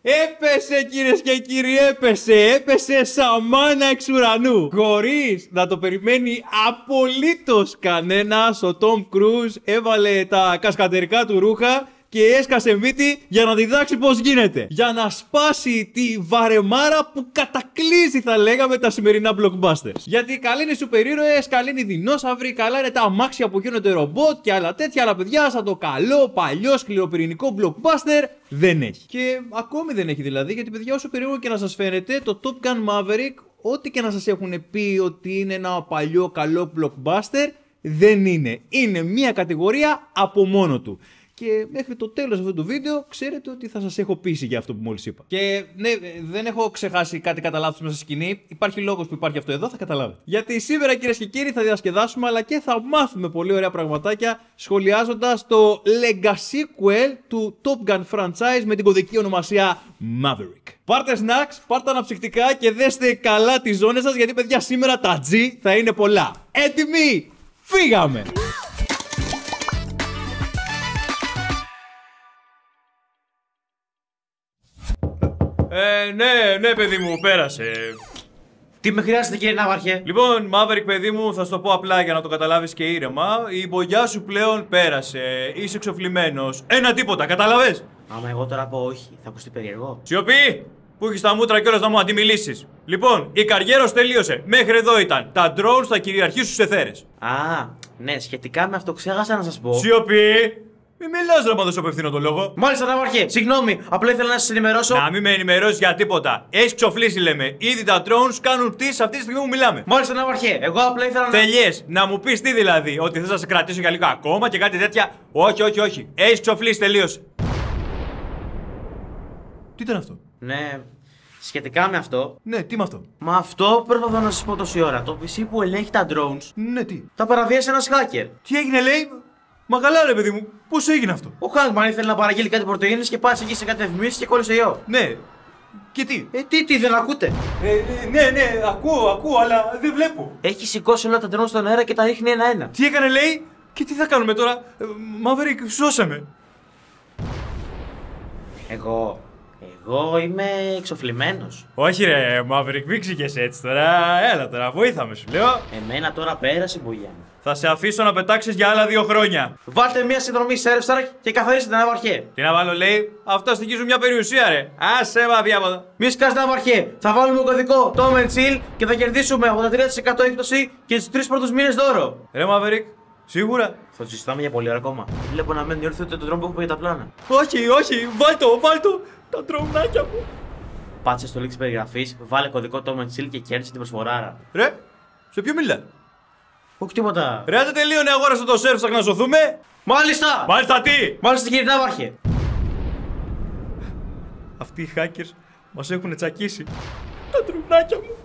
Έπεσε κυρίες και κύριοι, έπεσε σαμάνα εξ ουρανού. Χωρίς να το περιμένει απολύτως κανένας, ο Τόμ Κρούζ έβαλε τα κασκατερικά του ρούχα και έσκασε μύτη για να διδάξει πώς γίνεται. Για να σπάσει τη βαρεμάρα που κατακλείζει, θα λέγαμε, τα σημερινά blockbusters. Γιατί καλοί είναι σούπερ ήρωες, καλοί είναι οι δεινόσαυροι, καλά είναι τα αμάξια που γίνονται ρομπότ και άλλα τέτοια. Αλλά παιδιά, σαν το καλό, παλιό, σκληροπυρηνικό blockbuster δεν έχει. Και ακόμη δεν έχει δηλαδή, γιατί παιδιά, όσο περίεργο και να σας φαίνεται, το Top Gun Maverick, ό,τι και να σας έχουν πει ότι είναι ένα παλιό, καλό blockbuster, δεν είναι. Είναι μια κατηγορία από μόνο του. Και μέχρι το τέλος αυτού του βίντεο ξέρετε ότι θα σας έχω πείσει για αυτό που μόλις είπα. Και ναι, δεν έχω ξεχάσει κάτι κατά λάθος μέσα στη σκηνή. Υπάρχει λόγος που υπάρχει αυτό εδώ, θα καταλάβετε. Γιατί σήμερα κυρίες και κύριοι θα διασκεδάσουμε αλλά και θα μάθουμε πολύ ωραία πραγματάκια σχολιάζοντας το Legacy Sequel του Top Gun franchise με την κωδική ονομασία Maverick. Πάρτε snacks, πάρτε αναψυκτικά και δέστε καλά τις ζώνες σας, γιατί παιδιά σήμερα τα G θα είναι πολλά. Έτοιμοι, φύγαμε! Ναι, παιδί μου, πέρασε. Τι με χρειάζεται, κύριε Ναύαρχε? Λοιπόν, Maverick, παιδί μου, θα σου το πω απλά για να το καταλάβεις και ήρεμα. Η μπογιά σου πλέον πέρασε. Είσαι εξοφλημένος. Ένα τίποτα, κατάλαβες? Άμα εγώ τώρα πω όχι, θα ακουστεί περίεργο. Σιωπή! Που έχεις τα μούτρα κιόλας να μου αντιμιλήσεις. Λοιπόν, η καριέρα σου τελείωσε. Μέχρι εδώ ήταν. Τα drones θα κυριαρχήσουν στους εθέρες. Α, ναι, σχετικά με αυτό ξέχασα να σας πω. Σιωπή! Μην μιλάς ρε, μα δεν σου απευθύνω το λόγο. Μάλιστα, Ναύαρχε, συγγνώμη, απλά ήθελα να σας ενημερώσω. Να μην με ενημερώσεις για τίποτα. Έχεις ξοφλήσει, λέμε. Ήδη τα drones κάνουν τι σε αυτή τη στιγμή που μιλάμε. Μάλιστα, Ναύαρχε, εγώ απλά ήθελα να. Τελειές. Να μου πεις τι δηλαδή, ότι θες να σε κρατήσω για λίγο ακόμα και κάτι τέτοια? Όχι. Έχεις ξοφλήσει, τελείωσε. Τι ήταν αυτό? Ναι, σχετικά με αυτό. Ναι, τι με αυτό? Μα αυτό προσπαθώ να σας πω τόση ώρα. Το PC που ελέγχει τα drones. Ναι, τι? Τα παραβίασε ένας hacker. Τι έγινε, λέει? Μα καλά, ρε παιδί μου, πώς έγινε αυτό? Ο Hackman ήθελε να παραγγείλει κάτι πρωτεΐνες και πάτησε εκεί σε κάτι εφημίσεις και κόλλησε ιό. Ναι. Και τι? Τι δεν ακούτε? Ναι, ακούω, αλλά δεν βλέπω. Έχει σηκώσει όλα τα drones στον αέρα και τα ρίχνει ένα-ένα. Τι έκανε, λέει? Και τι θα κάνουμε τώρα? Maverick, σώσε με. Εγώ είμαι εξοφλημένος. Όχι ρε, Maverick, μην ξηγέσαι έτσι τώρα. Έλα τώρα, βοήθαμε σου λέω. Εμένα τώρα πέρασε η μπογιά μου. Θα σε αφήσω να πετάξεις για άλλα 2 χρόνια. Βάλτε μια συνδρομή σε Revstar και καθαρίστε την Ναύαρχε. Τι να βάλω, λέει? Αυτά στοιχίζουν μια περιουσία, ρε. Άσε μα διάποτα. Μη σκάς, Ναύαρχε. Θα βάλουμε κωδικό Tom and Chill και θα κερδίσουμε 83% έκπτωση και τους 3 πρώτους μήνες δώρο. Ρε Maverick, σίγουρα? Θα το συζητάμε για πολλή ώρα ακόμα. Βλέπω να μένει όρθιο το τρόπο που για τα πλάνα. Όχι, βάλτο. Τα τρομνάκια μου. Πάτσε στο link της περιγραφής, βάλε κωδικό Tom and Chill και κέρδισε την προσφοράρα. Ρε, σε ποιο μιλά? Όχι τίποτα. Ρε, άντε τελείωνε, αγόρασα το σερφ, να σωθούμε. Μάλιστα! Μάλιστα τι? Μάλιστα, κύριε Ναύαρχε. Αυτοί οι hackers μας έχουν τσακίσει τα τρομνάκια μου.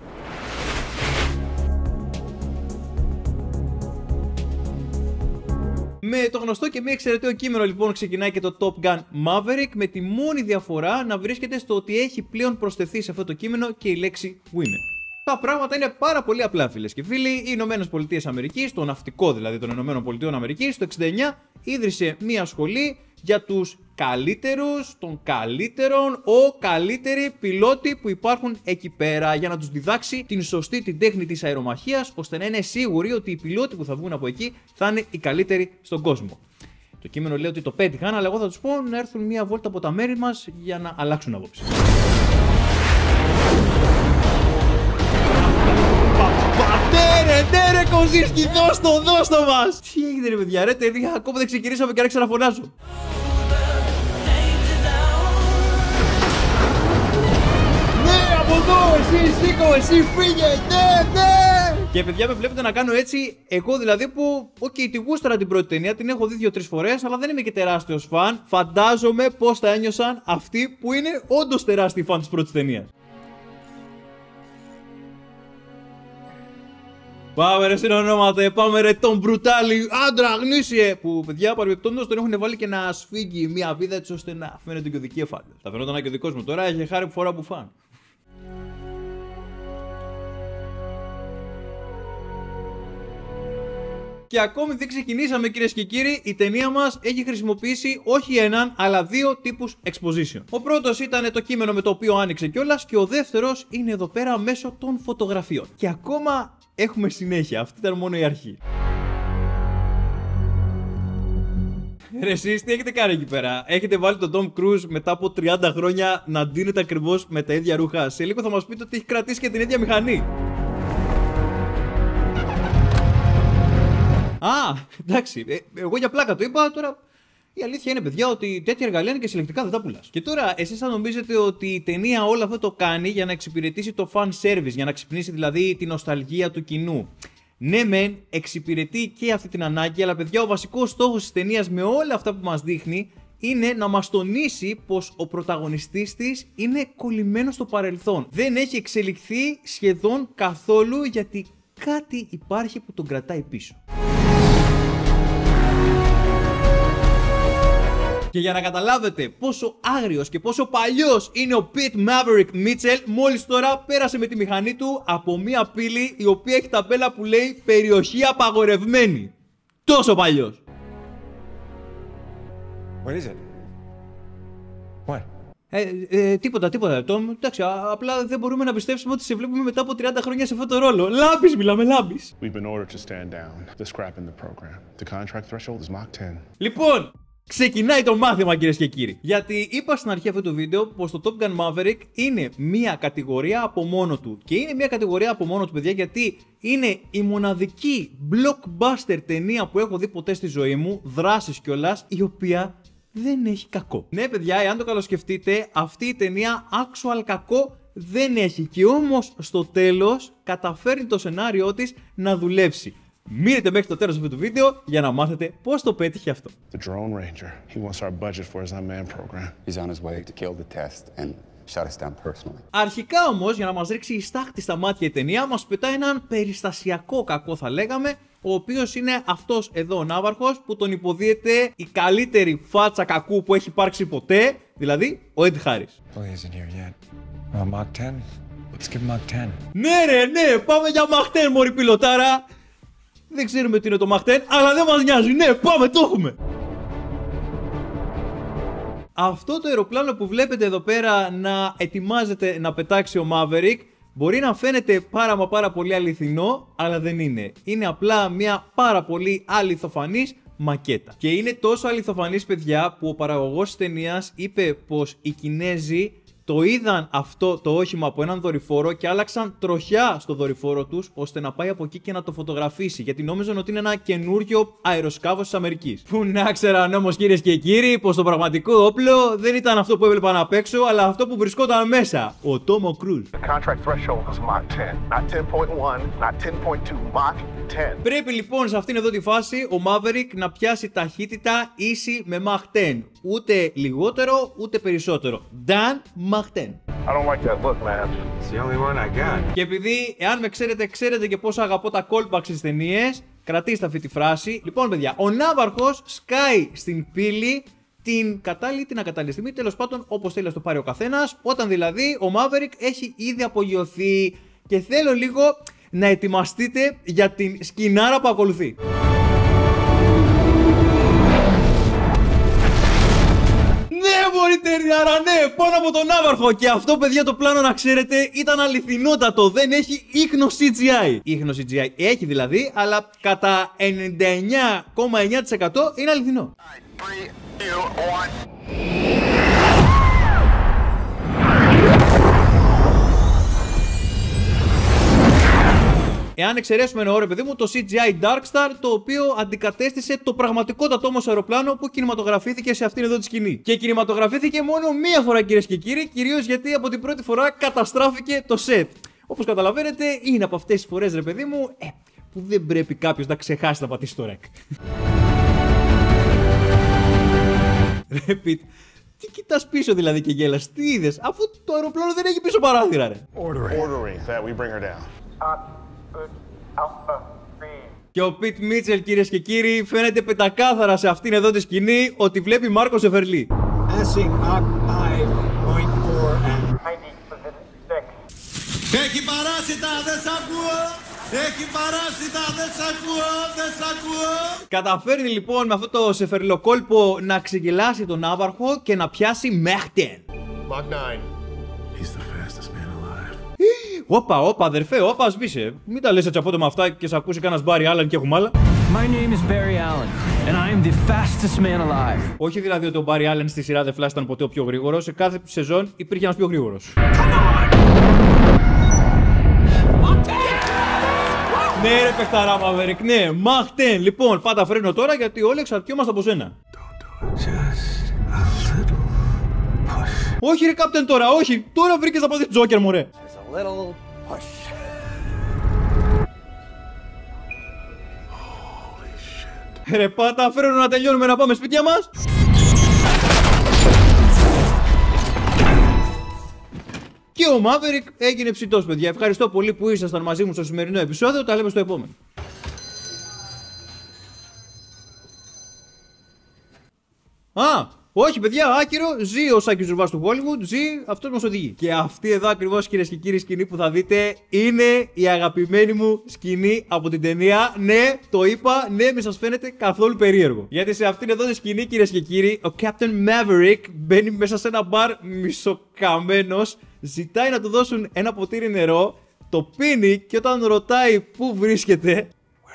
Με το γνωστό και μη εξαιρετικό κείμενο λοιπόν ξεκινάει και το Top Gun Maverick, με τη μόνη διαφορά να βρίσκεται στο ότι έχει πλέον προσθεθεί σε αυτό το κείμενο και η λέξη women. Τα πράγματα είναι πάρα πολύ απλά, φίλες και φίλοι. Οι Ηνωμένες Πολιτείες Αμερικής, το ναυτικό δηλαδή των Ηνωμένων Πολιτείων Αμερικής, το 69 ίδρυσε μία σχολή για τους καλύτερους των καλύτερων, καλύτεροι πιλότοι που υπάρχουν εκεί πέρα, για να τους διδάξει την σωστή την τέχνη της αερομαχίας, ώστε να είναι σίγουροι ότι οι πιλότοι που θα βγουν από εκεί θα είναι οι καλύτεροι στον κόσμο. Το κείμενο λέει ότι το πέτυχαν, αλλά εγώ θα τους πω να έρθουν μία βόλτα από τα μέρη μας για να αλλάξουν άποψη. Ναι ρε Κοζίσκι, δώστο μας! Τι έγινε ρε παιδιά, ρε τελεία, ακόμα δεν ξεκινήσαμε και άρχισα να φωνάζω. Ναι, από εδώ, εσύ σήκω, εσύ φύγε, ναι! Και παιδιά με βλέπετε να κάνω έτσι, εγώ δηλαδή που, τη γούσταρα την πρώτη ταινία, την έχω δει 2-3 φορές, αλλά δεν είμαι και τεράστιος φαν. Φαντάζομαι πώς θα ένιωσαν αυτοί που είναι όντως τεράστιοι φαν της πρώτης ταινίας. Πάμε ρε συνονόματα, πάμε ρε τον Μπρουτάλι, άντρα γνήσιε! Που παιδιά παρεμπιπτόντως τον έχουν βάλει και να σφίγγει μια βίδα έτσι ώστε να φαίνεται και ο δικέφαλος. Θα φαινόταν και ο δικός μου τώρα, έχει χάρη που φορά μπουφάν. Και ακόμη δεν ξεκινήσαμε, κυρίες και κύριοι, η ταινία μας έχει χρησιμοποιήσει όχι έναν, αλλά δύο τύπους exposition. Ο πρώτος ήταν το κείμενο με το οποίο άνοιξε κιόλας, και ο δεύτερος είναι εδώ πέρα μέσω των φωτογραφιών. Και ακόμα έχουμε συνέχεια, αυτή ήταν μόνο η αρχή. Ρε εσείς τι έχετε κάνει εκεί πέρα? Έχετε βάλει τον Tom Cruise μετά από 30 χρόνια να ντύνεται ακριβώς με τα ίδια ρούχα? Σε λίγο θα μας πείτε ότι έχει κρατήσει και την ίδια μηχανή. Α, εντάξει, εγώ για πλάκα το είπα, τώρα η αλήθεια είναι, παιδιά, ότι τέτοια εργαλεία είναι και συλλεκτικά δεν τα πουλάς. Και τώρα εσείς θα νομίζετε ότι η ταινία όλο αυτό το κάνει για να εξυπηρετήσει το fan service, για να ξυπνήσει δηλαδή την νοσταλγία του κοινού. Ναι, μεν, εξυπηρετεί και αυτή την ανάγκη, αλλά παιδιά, ο βασικός στόχος της ταινίας με όλα αυτά που μας δείχνει είναι να μας τονίσει πως ο πρωταγωνιστής της είναι κολλημένος στο παρελθόν. Δεν έχει εξελιχθεί σχεδόν καθόλου, γιατί κάτι υπάρχει που τον κρατάει πίσω. Και για να καταλάβετε πόσο άγριος και πόσο παλιός είναι ο Pete Maverick Mitchell, μόλις τώρα πέρασε με τη μηχανή του από μία πύλη η οποία έχει ταμπέλα που λέει «Περιοχή απαγορευμένη». Τόσο παλιός. What is it? What? Τίποτα, Tom. Εντάξει, απλά δεν μπορούμε να πιστέψουμε ότι σε βλέπουμε μετά από 30 χρόνια σε αυτό το ρόλο. Λάμπης, μιλάμε, λάμπης. We've been ordered to stand down. The scrap in the program. The contract threshold is Mach 10. Λοιπόν, ξεκινάει το μάθημα, κυρίες και κύριοι. Γιατί είπα στην αρχή αυτού του βίντεο πως το Top Gun Maverick είναι μία κατηγορία από μόνο του. Και είναι μία κατηγορία από μόνο του, παιδιά, γιατί είναι η μοναδική blockbuster ταινία που έχω δει ποτέ στη ζωή μου, δράσης κιόλας, η οποία δεν έχει κακό. Ναι, παιδιά, εάν το καλοσκεφτείτε, αυτή η ταινία actual κακό δεν έχει. Και όμως στο τέλος καταφέρνει το σενάριό της να δουλέψει. Μείνετε μέχρι το τέλος αυτού του βίντεο για να μάθετε πώς το πέτυχε αυτό. The Drone Ranger. He wants our budget for his unmanned program. He's on his way to kill the test and shut us down personally. Αρχικά όμως, για να μας ρίξει η στάχτη στα μάτια η ταινία, μας πετάει έναν περιστασιακό κακό, θα λέγαμε, ο οποίος είναι αυτός εδώ ο ναύαρχος που τον υποδίεται η καλύτερη φάτσα κακού που έχει υπάρξει ποτέ, δηλαδή ο Ed Harris. Oh, he isn't here yet. Mach 10? Let's give Mach 10. Ναι ρε, ναι, πάμε για Mach 10, μωρή πιλοτάρα. Δεν ξέρουμε τι είναι το Mach 10, αλλά δεν μας νοιάζει, ναι, πάμε, το έχουμε. Αυτό το αεροπλάνο που βλέπετε εδώ πέρα να ετοιμάζεται να πετάξει ο Maverick μπορεί να φαίνεται πάρα πολύ αληθινό, αλλά δεν είναι. Είναι απλά μια πάρα πολύ αληθοφανής μακέτα. Και είναι τόσο αληθοφανής, παιδιά, που ο παραγωγός της ταινίας είπε πως οι Κινέζοι το είδαν αυτό το όχημα από έναν δορυφόρο και άλλαξαν τροχιά στο δορυφόρο τους ώστε να πάει από εκεί και να το φωτογραφίσει. Γιατί νόμιζαν ότι είναι ένα καινούριο αεροσκάφος της Αμερικής. Που να ξέραν όμως, κυρίες και κύριοι, πως το πραγματικό όπλο δεν ήταν αυτό που έβλεπαν απ' έξω, αλλά αυτό που βρισκόταν μέσα. Ο Τόμο Κρούζ. Πρέπει λοιπόν σε αυτήν εδώ τη φάση ο Maverick να πιάσει ταχύτητα ίση με Mach 10. Ούτε λιγότερο ούτε περισσότερο. Done Mach 10. I don't like that look, man. It's the only one I got. Και επειδή, εάν με ξέρετε και πόσο αγαπώ τα callbacks στις ταινίες, κρατήστε αυτή τη φράση. Λοιπόν, παιδιά, ο ναύαρχος σκάει στην πύλη την κατάλληλη, την ακατάλληλη στιγμή, τέλος πάντων, όπως θέλει να το πάρει ο καθένας, όταν δηλαδή ο Maverick έχει ήδη απογειωθεί. Και θέλω λίγο να ετοιμαστείτε για την σκηνάρα που ακολουθεί. Ναι, μπορείτε, άρα ναι, πάνω από τον ναύαρχο. Και αυτό, παιδιά, το πλάνο, να ξέρετε, ήταν αληθινότατο. Δεν έχει ίχνος CGI. Ίχνος CGI έχει δηλαδή, αλλά κατά 99,9% είναι αληθινό. 3, 2, 1. Εάν εξαιρέσουμε ένα όρο, παιδί μου, το CGI Darkstar, το οποίο αντικατέστησε το πραγματικότατο όμως αεροπλάνο που κινηματογραφήθηκε σε αυτήν εδώ τη σκηνή. Και κινηματογραφήθηκε μόνο μία φορά, κυρίες και κύριοι, κυρίως γιατί από την πρώτη φορά καταστράφηκε το set. Όπως καταλαβαίνετε, είναι από αυτές τις φορές, ρε παιδί μου, που δεν πρέπει κάποιος να ξεχάσει να πατήσει το ρεκ. Ρε Πιτ, τι κοιτάς πίσω δηλαδή και γέλας, τι είδες, αφού το αεροπλάνο δεν έχει πίσω παράθυρα, ρε. Ordering that we bring her down. Και ο Pete Mitchell, κυρίες και κύριοι, φαίνεται πεντακάθαρα σε αυτήν εδώ τη σκηνή ότι βλέπει Μάρκο Σεφερλί. Έχει παράσιτα, δεν σ' ακούω! Έχει παράσιτα, δεν σ' ακούω, δεν σ' ακούω. Καταφέρνει λοιπόν με αυτό το σεφερλοκόλπο να ξεγελάσει τον ναύαρχο και να πιάσει Μέχτεν. Mach 9. He's the fastest man alive. Όπα, αδερφέ, όπα, σβήσε. Μην τα λες έτσι απότομα αυτά και σε ακούσει κανένας Μπάρι Άλεν και έχουμε άλλα. My name is Barry Allen and I am the fastest man alive. Όχι δηλαδή ότι ο Μπάρι Άλεν στη σειρά The Flash ήταν ποτέ ο πιο γρήγορος. Σε κάθε σεζόν υπήρχε ένας πιο γρήγορος. Ναι ρε παιχταρά Maverick, ναι, Mach 10. Λοιπόν, πάτα φρένο τώρα γιατί όλοι εξαρτιόμαστε από σένα. Όχι ρε Captain τώρα, όχι. Τώρα βρήκες να πατήσεις Joker μωρέ. Ρε πάτα φρένο να τελειώνουμε να πάμε σπίτια μας. Και ο Maverick έγινε ψητός παιδιά. Ευχαριστώ πολύ που ήσασταν μαζί μου στο σημερινό επεισόδιο. Τα λέμε στο επόμενο. Όχι παιδιά, άκυρο, ζει ο Σάκης Ζουρβάς του Hollywood, ζει, αυτός μας οδηγεί. Και αυτή εδώ ακριβώς κυρίες και κύριοι σκηνή που θα δείτε είναι η αγαπημένη μου σκηνή από την ταινία. Ναι, το είπα, ναι, μη σας φαίνεται καθόλου περίεργο. Γιατί σε αυτήν εδώ τη σκηνή κυρίες και κύριοι, ο Captain Maverick μπαίνει μέσα σε ένα μπαρ μισοκαμένος, ζητάει να του δώσουν ένα ποτήρι νερό, το πίνει και όταν ρωτάει πού βρίσκεται...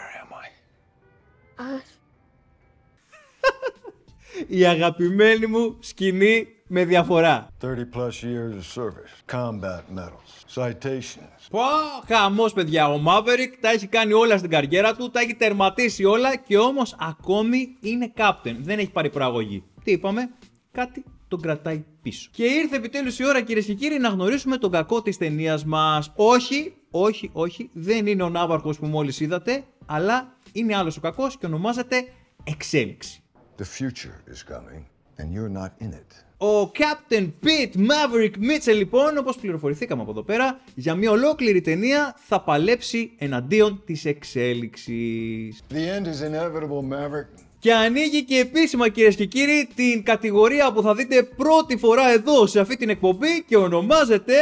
η αγαπημένη μου σκηνή με διαφορά. 30+ years of service, combat medals, citations. Πω, χαμός παιδιά, ο Maverick τα έχει κάνει όλα στην καριέρα του, τα έχει τερματίσει όλα και όμως ακόμη είναι captain, δεν έχει πάρει προαγωγή. Τι είπαμε, κάτι τον κρατάει πίσω. Και ήρθε επιτέλους η ώρα κυρίες και κύριοι να γνωρίσουμε τον κακό της ταινίας μας. Όχι, δεν είναι ο ναύαρχος που μόλις είδατε, αλλά είναι άλλος ο κακός και ονομάζεται Εξέλιξη. The future is coming and you're not in it. Ο Captain Pete Maverick Mitchell λοιπόν, όπως πληροφορηθήκαμε από εδώ πέρα, για μια ολόκληρη ταινία θα παλέψει εναντίον της εξέλιξης. The end is inevitable, Maverick. Και ανοίγει και επίσημα κυρίες και κύριοι την κατηγορία που θα δείτε πρώτη φορά εδώ σε αυτή την εκπομπή και ονομάζεται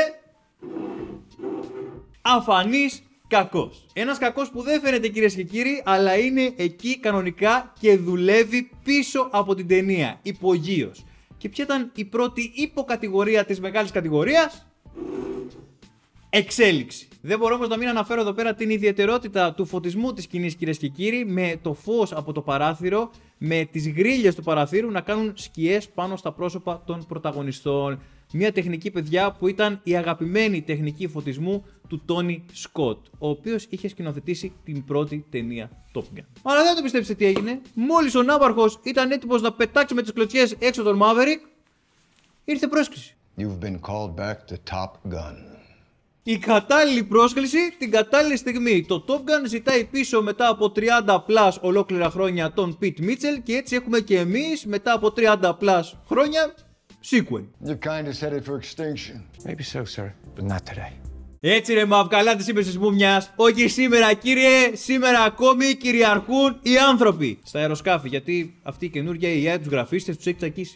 Αφανής κακός. Ένας κακός που δεν φαίνεται κυρίες και κύριοι, αλλά είναι εκεί κανονικά και δουλεύει πίσω από την ταινία, υπογείως. Και ποια ήταν η πρώτη υποκατηγορία της μεγάλης κατηγορίας? Εξέλιξη. Δεν μπορώ όμως να μην αναφέρω εδώ πέρα την ιδιαιτερότητα του φωτισμού της σκηνής κυρίες και κύριοι, με το φως από το παράθυρο, με τις γρίλες του παραθύρου να κάνουν σκιές πάνω στα πρόσωπα των πρωταγωνιστών. Μια τεχνική παιδιά που ήταν η αγαπημένη τεχνική φωτισμού του Τόνι Σκοτ, ο οποίος είχε σκηνοθετήσει την πρώτη ταινία Top Gun. Αλλά δεν το πιστέψετε τι έγινε. Μόλις ο ναύαρχος ήταν έτοιμος να πετάξει με τις κλωτσιές έξω τον Maverick, ήρθε πρόσκληση. You've been called back to Top Gun. Η κατάλληλη πρόσκληση την κατάλληλη στιγμή. Το Top Gun ζητάει πίσω μετά από 30+ ολόκληρα χρόνια τον Pete Mitchell και έτσι έχουμε και εμείς μετά από 30+ χρόνια sequel. Your kind is headed for extinction. Maybe so, sir, but not today. Έτσι ρε Μαύ, καλά τις είπες της μούμιας. Όχι σήμερα κύριε, σήμερα ακόμη κυριαρχούν οι άνθρωποι στα αεροσκάφη, γιατί αυτή η καινούργια AI τους γραφίστες τους έχει τσακίσει.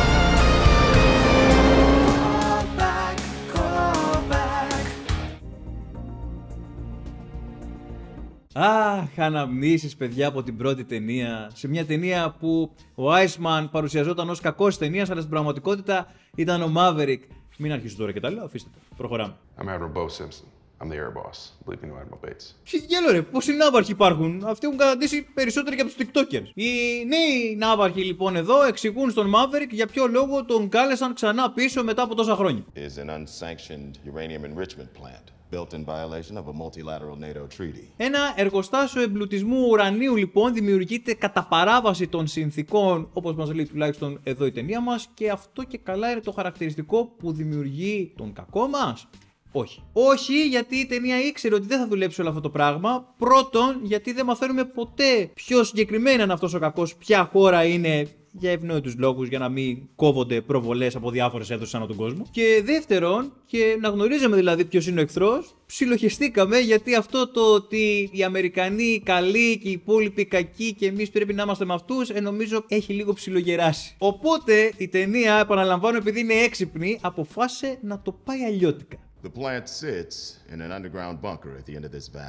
Αχ, αναμνήσεις παιδιά από την πρώτη ταινία. Σε μια ταινία που ο Iceman παρουσιαζόταν ως κακός ταινίας, αλλά στην πραγματικότητα ήταν ο Maverick. Μην αρχίσω τώρα και τα λέω, αφήστε το. Προχωράμε. I'm Admiral Bo Simpson. I'm the air boss. Believe me, no Admiral Bates. Τι γέλο ρε, πόσοι ναύαρχοι υπάρχουν? Αυτοί έχουν καταντήσει περισσότεροι και από τους TikTokers. Οι νέοι ναύαρχοι λοιπόν εδώ εξηγούν στον Maverick για ποιο λόγο τον κάλεσαν ξανά πίσω μετά από τόσα χρόνια. Is an unsanctioned uranium enrichment plant. Built in violation of a multilateral NATO treaty. Ένα εργοστάσιο εμπλουτισμού ουρανίου λοιπόν δημιουργείται κατά παράβαση των συνθήκων, όπως μας λέει τουλάχιστον εδώ η ταινία μας, και αυτό και καλά είναι το χαρακτηριστικό που δημιουργεί τον κακό μας. Όχι. Όχι, γιατί η ταινία ήξερε ότι δεν θα δουλέψει όλο αυτό το πράγμα. Πρώτον, γιατί δεν μαθαίνουμε ποτέ πιο συγκεκριμένα είναι αυτός ο κακός, ποια χώρα είναι, για ευνόητους λόγους, για να μην κόβονται προβολές από διάφορες αίθουσες ανά τον κόσμο. Και δεύτερον, και να γνωρίζαμε δηλαδή ποιος είναι ο εχθρός, ψιλοχεστήκαμε γιατί αυτό το ότι οι Αμερικανοί καλοί και οι υπόλοιποι κακοί και εμείς πρέπει να είμαστε με αυτούς, νομίζω έχει λίγο ψιλογεράσει. Οπότε η ταινία, επαναλαμβάνω, επειδή είναι έξυπνη, αποφάσισε να το πάει αλλιώτικα. The plant sits in an underground bunker at the end of this valley.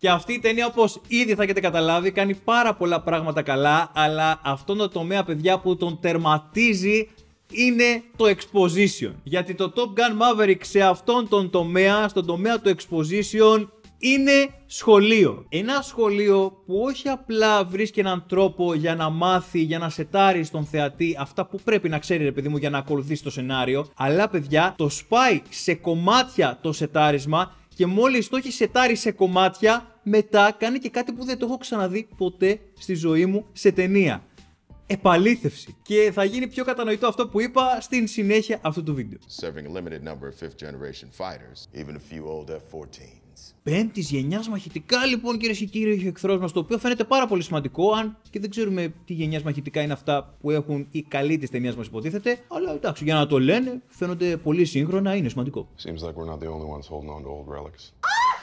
Και αυτή η ταινία, όπως ήδη θα έχετε καταλάβει, κάνει πάρα πολλά πράγματα καλά, αλλά αυτόν τον τομέα, παιδιά, που τον τερματίζει είναι το exposition. Γιατί το Top Gun Maverick σε αυτόν τον τομέα, στον τομέα του exposition, είναι σχολείο. Ένα σχολείο που όχι απλά βρίσκει έναν τρόπο για να μάθει, για να σετάρει στον θεατή αυτά που πρέπει να ξέρει, ρε παιδί μου, για να ακολουθήσει το σενάριο, αλλά, παιδιά, το σπάει σε κομμάτια το σετάρισμα και μόλις το έχει σετάρει σε κομμάτια, μετά κάνει και κάτι που δεν το έχω ξαναδεί ποτέ στη ζωή μου σε ταινία. Επαλήθευση. Και θα γίνει πιο κατανοητό αυτό που είπα στην συνέχεια αυτού του βίντεο. Serving a limited number of fifth-generation fighters, even a few old F-14s. Πέμπτης γενιάς μαχητικά, λοιπόν, κυρίες και κύριοι, έχει ο εχθρός μας, το οποίο φαίνεται πάρα πολύ σημαντικό, αν και δεν ξέρουμε τι γενιάς μαχητικά είναι αυτά που έχουν οι καλοί της ταινίας μας, υποτίθεται. Αλλά εντάξει, για να το λένε, φαίνονται πολύ σύγχρονα, είναι σημαντικό. Seems like we're not the only ones holding on to old relics.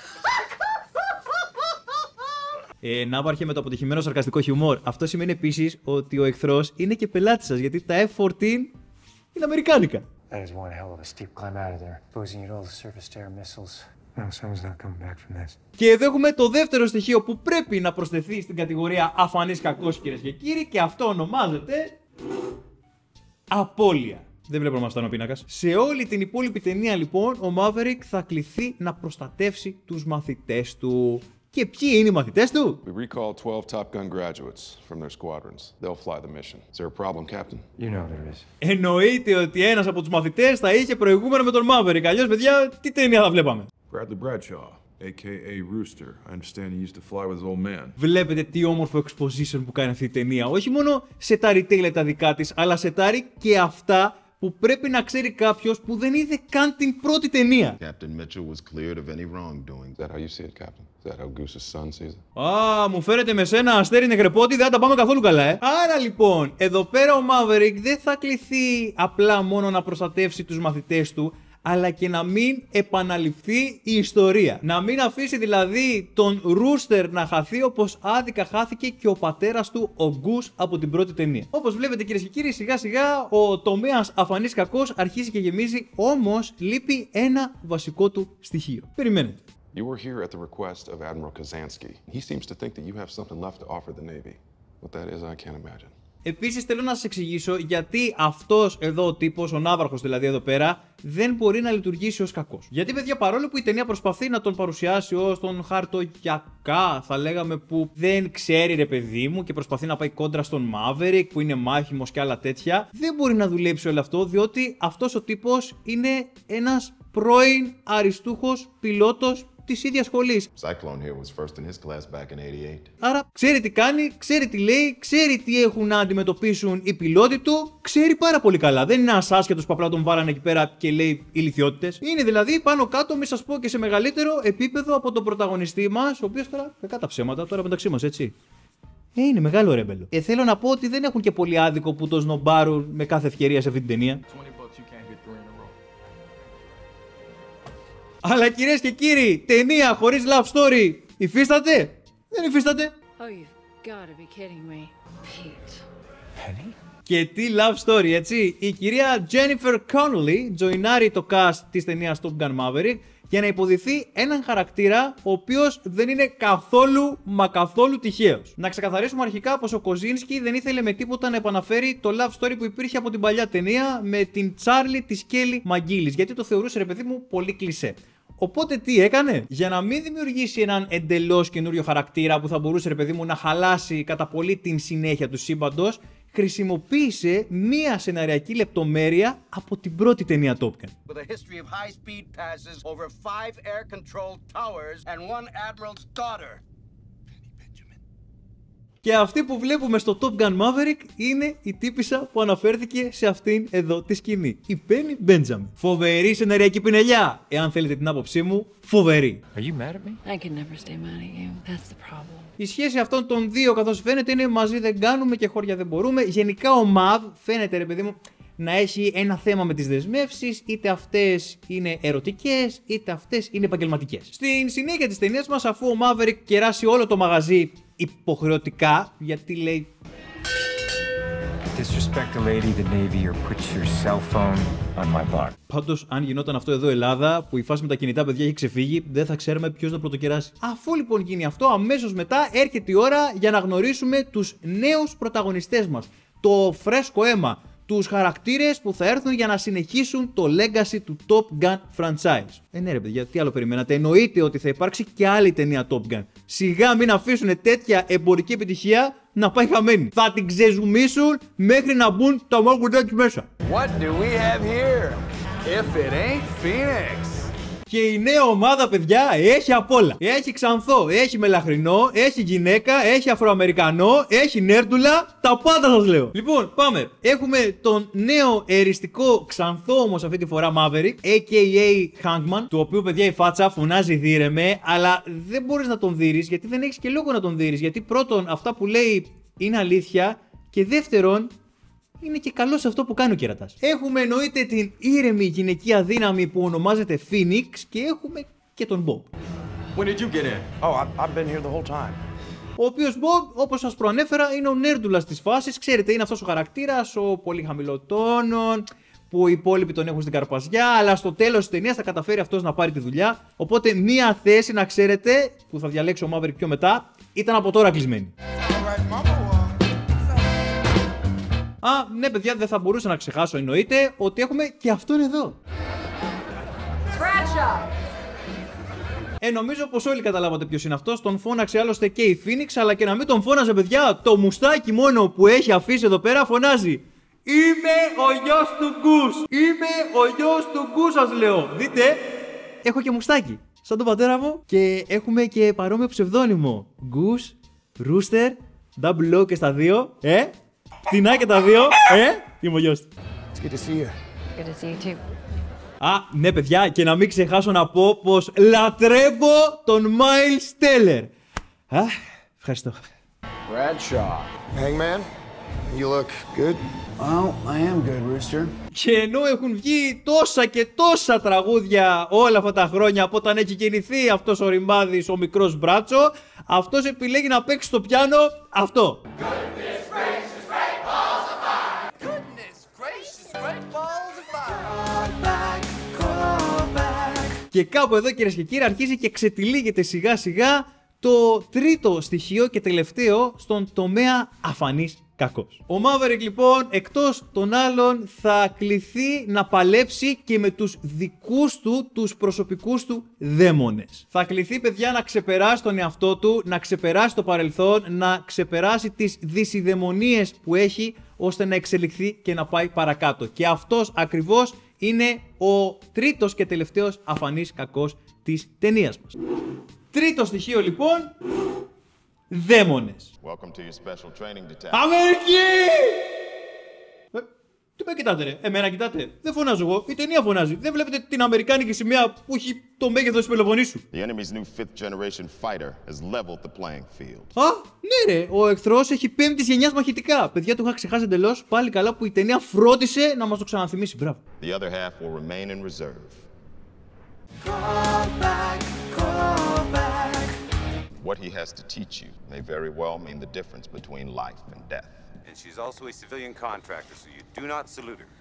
Ναύαρχε με το αποτυχημένο σαρκαστικό χιουμόρ. Αυτό σημαίνει επίσης ότι ο εχθρός είναι και πελάτης σας, γιατί τα F-14 είναι αμερικάνικα. That is one hell of a steep climb out of there. Posing at all the surface-to-air missiles. No, someone's not coming back from this. Και εδώ έχουμε το δεύτερο στοιχείο που πρέπει να προσθεθεί στην κατηγορία αφανής κακός, κυρίες και κύριοι, και αυτό ονομάζεται απώλεια. Δεν βλέπω να μας φτάνει ο πίνακας. Σε όλη την υπόλοιπη ταινία, λοιπόν, ο Maverick θα κληθεί να προστατεύσει τους μαθητές του. Και ποιοι είναι οι μαθητές του? We recall 12 Top Gun graduates from their squadrons. They'll fly the mission. Is there a problem, Captain? You know there is. Εννοείται ότι ένας από τους μαθητές θα είχε προηγούμενο με τον Maverick. Αλλιώς, παιδιά, τι ταινία θα βλέπαμε? Bradley Bradshaw, a.k.a. Rooster. I understand he used to fly with his old man. Βλέπετε τι όμορφο exposition που κάνει αυτή η ταινία. Όχι μόνο σετάρει τέλεια τα δικά της, αλλά σετάρει και αυτά που πρέπει να ξέρει κάποιος που δεν είδε καν την πρώτη ταινία. Captain Mitchell was cleared of any wrongdoing. Is that how you see it, Captain? Is that how Goose's son sees it? Α, μου φέρετε με σένα αστέρι νεκρεπότη, δεν τα πάμε καθόλου καλά, Άρα, λοιπόν, εδώ πέρα ο Maverick δεν θα κληθεί απλά μόνο να προστατεύσει τους μαθητές του, αλλά και να μην επαναληφθεί η ιστορία. Να μην αφήσει δηλαδή τον Rooster να χαθεί όπως άδικα χάθηκε και ο πατέρας του, ο Goose, από την πρώτη ταινία. Όπως βλέπετε, κυρίες και κύριοι, σιγά σιγά ο τομέας αφανής κακός αρχίζει και γεμίζει, όμως λείπει ένα βασικό του στοιχείο. Περιμένετε. You were here at the request of Admiral Kazansky. He seems to think that you have something left to offer the Navy. What that is, I can't imagine. Επίσης θέλω να σας εξηγήσω γιατί αυτός εδώ ο τύπος, ο ναύαρχος δηλαδή εδώ πέρα, δεν μπορεί να λειτουργήσει ως κακός. Γιατί, παιδιά, παρόλο που η ταινία προσπαθεί να τον παρουσιάσει ως τον χαρτογιακά, θα λέγαμε, που δεν ξέρει, ρε παιδί μου, και προσπαθεί να πάει κόντρα στον Maverick που είναι μάχημος και άλλα τέτοια, δεν μπορεί να δουλέψει όλο αυτό, διότι αυτός ο τύπος είναι ένας πρώην αριστούχος πιλότος της ίδιας σχολής. Cyclone here was first in his class back in 88. Άρα ξέρει τι κάνει, ξέρει τι λέει, ξέρει τι έχουν να αντιμετωπίσουν οι πιλότοι του, ξέρει πάρα πολύ καλά. Δεν είναι ένας άσχετος που απλά τον βάλανε εκεί πέρα και λέει ηλιθιότητες. Είναι δηλαδή πάνω κάτω, μη σας πω, και σε μεγαλύτερο επίπεδο από τον πρωταγωνιστή μας, ο οποίος τώρα, κακά τα ψέματα, τώρα μεταξύ μας, έτσι. Είναι μεγάλο ρέμπελο. Θέλω να πω ότι δεν έχουν και πολύ άδικο που το σνομπάρουν με κάθε ευκαιρία σε αυτή την ταινία. Αλλά, κυρίες και κύριοι, ταινία χωρίς love story υφίσταται? Δεν υφίσταται? Oh, you've gotta be kidding me. Pete. Penny? Και τι love story, έτσι. Η κυρία Jennifer Connelly τζοινάρει το cast της ταινίας Top Gun Maverick για να υποδηθεί έναν χαρακτήρα ο οποίος δεν είναι καθόλου μα καθόλου τυχαίος. Να ξεκαθαρίσουμε αρχικά πως ο Kosinski δεν ήθελε με τίποτα να επαναφέρει το love story που υπήρχε από την παλιά ταινία με την Charlie της Kelly McGillis, γιατί το θεωρούσε, ρε παιδί μου, πολύ κλισέ. Οπότε τι έκανε? Για να μην δημιουργήσει έναν εντελώς καινούριο χαρακτήρα που θα μπορούσε, ρε παιδί μου, να χαλάσει κατά πολύ την συνέχεια του σύμπαντος, χρησιμοποίησε μία σεναριακή λεπτομέρεια από την πρώτη ταινία Top Gun. With a history of high-speed passes over 5 air-controlled towers and 1 admiral's daughter. Και αυτή που βλέπουμε στο Top Gun Maverick είναι η τύπισσα που αναφέρθηκε σε αυτήν εδώ τη σκηνή. Η Penny Benjamin. Φοβερή σεναριακή πινελιά. Εάν θέλετε την άποψή μου, φοβερή. Are you mad at me? I can never stay mad at you. That's the problem. Η σχέση αυτών των δύο, καθώς φαίνεται, είναι μαζί δεν κάνουμε και χώρια δεν μπορούμε. Γενικά ο Mav φαίνεται, ρε παιδί μου, να έχει ένα θέμα με τις δεσμεύσεις, είτε αυτές είναι ερωτικές, είτε αυτές είναι επαγγελματικές. Στην συνέχεια της ταινίας μας, αφού ο Maverick κεράσει όλο το μαγαζί υποχρεωτικά, γιατί λέει disrespect a lady, the Navy, or put your cell phone on my bar. Πάντως, αν γινόταν αυτό εδώ Ελλάδα, που η φάση με τα κινητά παιδιά έχει ξεφύγει, δεν θα ξέρουμε ποιος θα πρωτοκεράσει. Αφού λοιπόν γίνει αυτό, αμέσως μετά έρχεται η ώρα για να γνωρίσουμε τους νέους πρωταγωνιστές μας. Το φρέσκο αίμα. Τους χαρακτήρες που θα έρθουν για να συνεχίσουν το legacy του Top Gun franchise. Ναι ρε παιδιά, τι άλλο περιμένατε? Εννοείται ότι θα υπάρξει και άλλη ταινία Top Gun. Σιγά μην αφήσουν τέτοια εμπορική επιτυχία να πάει χαμένη. Θα την ξεζουμίσουν μέχρι να μπουν τα μόγκουντα τους μέσα. What do we have here? If it ain't Phoenix. Και η νέα ομάδα, παιδιά, έχει απ' όλα. Έχει ξανθό, έχει μελαχρινό, έχει γυναίκα, έχει Αφροαμερικανό, έχει νέρντουλα. Τα πάντα σας λέω. Λοιπόν, πάμε. Έχουμε τον νέο εριστικό ξανθό όμως αυτή τη φορά Maverick, a.k.a. Hangman, του οποίου, παιδιά, η φάτσα φωνάζει δίρεμε, αλλά δεν μπορείς να τον δείρεις γιατί δεν έχεις και λόγο να τον δείρεις. Γιατί πρώτον, αυτά που λέει είναι αλήθεια και δεύτερον, είναι και καλό σε αυτό που κάνει ο κερατάς. Έχουμε εννοείται την ήρεμη γυναικεία δύναμη που ονομάζεται Phoenix και έχουμε και τον Bob. When did you get in? Oh, I've been here the whole time. Ο οποίος Bob, όπως σας προανέφερα, είναι ο νέρντουλας της φάσης. Ξέρετε, είναι αυτός ο χαρακτήρας, ο πολύ χαμηλοτόνων, που οι υπόλοιποι τον έχουν στην καρπαζιά, αλλά στο τέλος της ταινίας θα καταφέρει αυτός να πάρει τη δουλειά. Οπότε, μία θέση να ξέρετε, που θα διαλέξει ο Maverick πιο μετά, ήταν από τώρα κλεισμένη. Α, ναι παιδιά, δεν θα μπορούσα να ξεχάσω εννοείται ότι έχουμε και αυτόν εδώ. Νομίζω πως όλοι καταλάβατε ποιος είναι αυτός. Τον φώναξε άλλωστε και η Phoenix, αλλά και να μην τον φώναζε παιδιά, το μουστάκι μόνο που έχει αφήσει εδώ πέρα φωνάζει. Είμαι ο γιος του Γκους. Είμαι ο γιος του Γκους, σας λέω. Δείτε, έχω και μουστάκι, σαν τον πατέρα μου. Και έχουμε και παρόμοιο ψευδόνυμο. Γκους, Rooster, Double O και στα δύο. Φτηνά και τα δύο, είμαι ο γιος του. It's good to see you. Good to see you too. Α, ναι παιδιά, και να μην ξεχάσω να πω πως λατρεύω τον Miles Teller. Α, ευχαριστώ. Bradshaw. Hangman, you look good. Oh, I am good, Rooster. Και ενώ έχουν βγει τόσα και τόσα τραγούδια όλα αυτά τα χρόνια από όταν έχει γεννηθεί αυτός ο ρημάδης, ο μικρός Μπράτσο, αυτός επιλέγει να παίξει στο πιάνο αυτό. Και κάπου εδώ, κυρίες και κύριοι, αρχίζει και ξετυλίγεται σιγά σιγά το τρίτο στοιχείο και τελευταίο στον τομέα αφανής κακός. Ο Maverick λοιπόν, εκτός των άλλων, θα κληθεί να παλέψει και με τους δικούς του, τους προσωπικούς του δαίμονες. Θα κληθεί, παιδιά, να ξεπεράσει τον εαυτό του, να ξεπεράσει το παρελθόν, να ξεπεράσει τις δυσιδαιμονίες που έχει, ώστε να εξελιχθεί και να πάει παρακάτω. Και αυτός ακριβώς είναι ο τρίτος και τελευταίος αφανής κακός της ταινίας μας. Τρίτο στοιχείο λοιπόν, δαίμονες. Αμερική! Τι με κοιτάτε ρε, εμένα κοιτάτε, δεν φωνάζω εγώ, η ταινία φωνάζει. Δεν βλέπετε την αμερικάνικη σημαία που έχει το μέγεθος της Πελοποννήσου? The enemy's new fifth generation fighter has leveled the playing field. Α, ναι ρε, ο εχθρός έχει πέμπτης γενιάς μαχητικά. Παιδιά, το είχα ξεχάσει εντελώς, πάλι καλά που η ταινία φρόντισε να μας το ξαναθυμίσει, μπράβο. The other half will remain in reserve. What he has to teach you may very well mean the difference between life and death. And she's also a civilian contractor, so you do not salute her.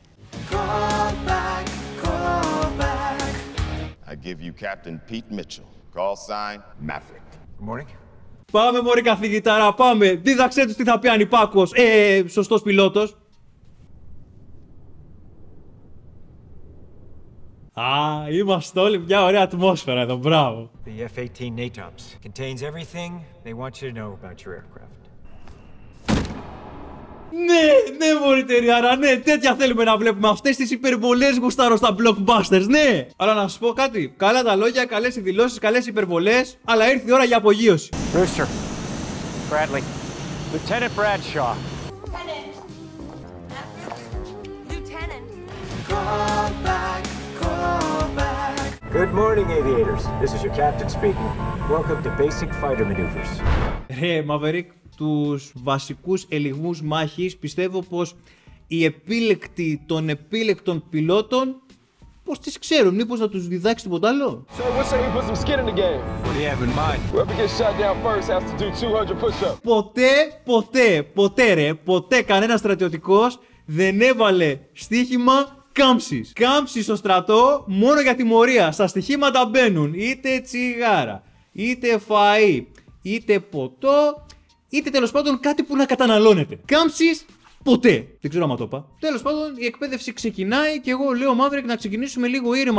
I give you Captain Pete Mitchell, call sign Maverick. Good morning. Πάμε μωρέ καθηγητάρα, πάμε. Δίδαξέ τους τι θα πει ανυπάκουος, σωστός πιλότος. Α, είμαστε όλοι μια ωραία ατμόσφαιρα εδώ, μπράβο. The F-18 NATOPS contains everything they want you to know about your aircraft. Ναι, μωρητεριάρα, ναι, τέτοια θέλουμε να βλέπουμε. Αυτές τις υπερβολές γουστάρω στα blockbusters, ναι. Αλλά να σου πω κάτι, καλά τα λόγια, καλές οι δηλώσεις, καλές οι υπερβολές, αλλά ήρθε η ώρα για απογείωση. Rooster. Bradley. Lieutenant Bradshaw. Good morning, aviators. This is your captain speaking. Welcome to basic fighter maneuvers. Ρε, Maverick, τους βασικούς ελιγμούς μάχης πιστεύω πως οι επίλεκτοι των επίλεκτων πιλότων Πώς τις ξέρουν, μήπως να τους διδάξει τίποτα άλλο? So what say we put some skin in the game? What do you have in mind? Whoever gets shot down first has to do 200 push-ups. Ποτέ κανένας στρατιωτικός δεν έβαλε στοίχημα κάμψης. Κάμψη στο στρατό μόνο για τιμωρία. Στα στοιχήματα μπαίνουν είτε τσιγάρα, είτε φαΐ, είτε ποτό, είτε τέλος πάντων κάτι που να καταναλώνεται. Κάμψης ποτέ. Δεν ξέρω άμα το είπα. Τέλος πάντων η εκπαίδευση ξεκινάει και εγώ λέω Maverick να ξεκινήσουμε λίγο ήρεμα.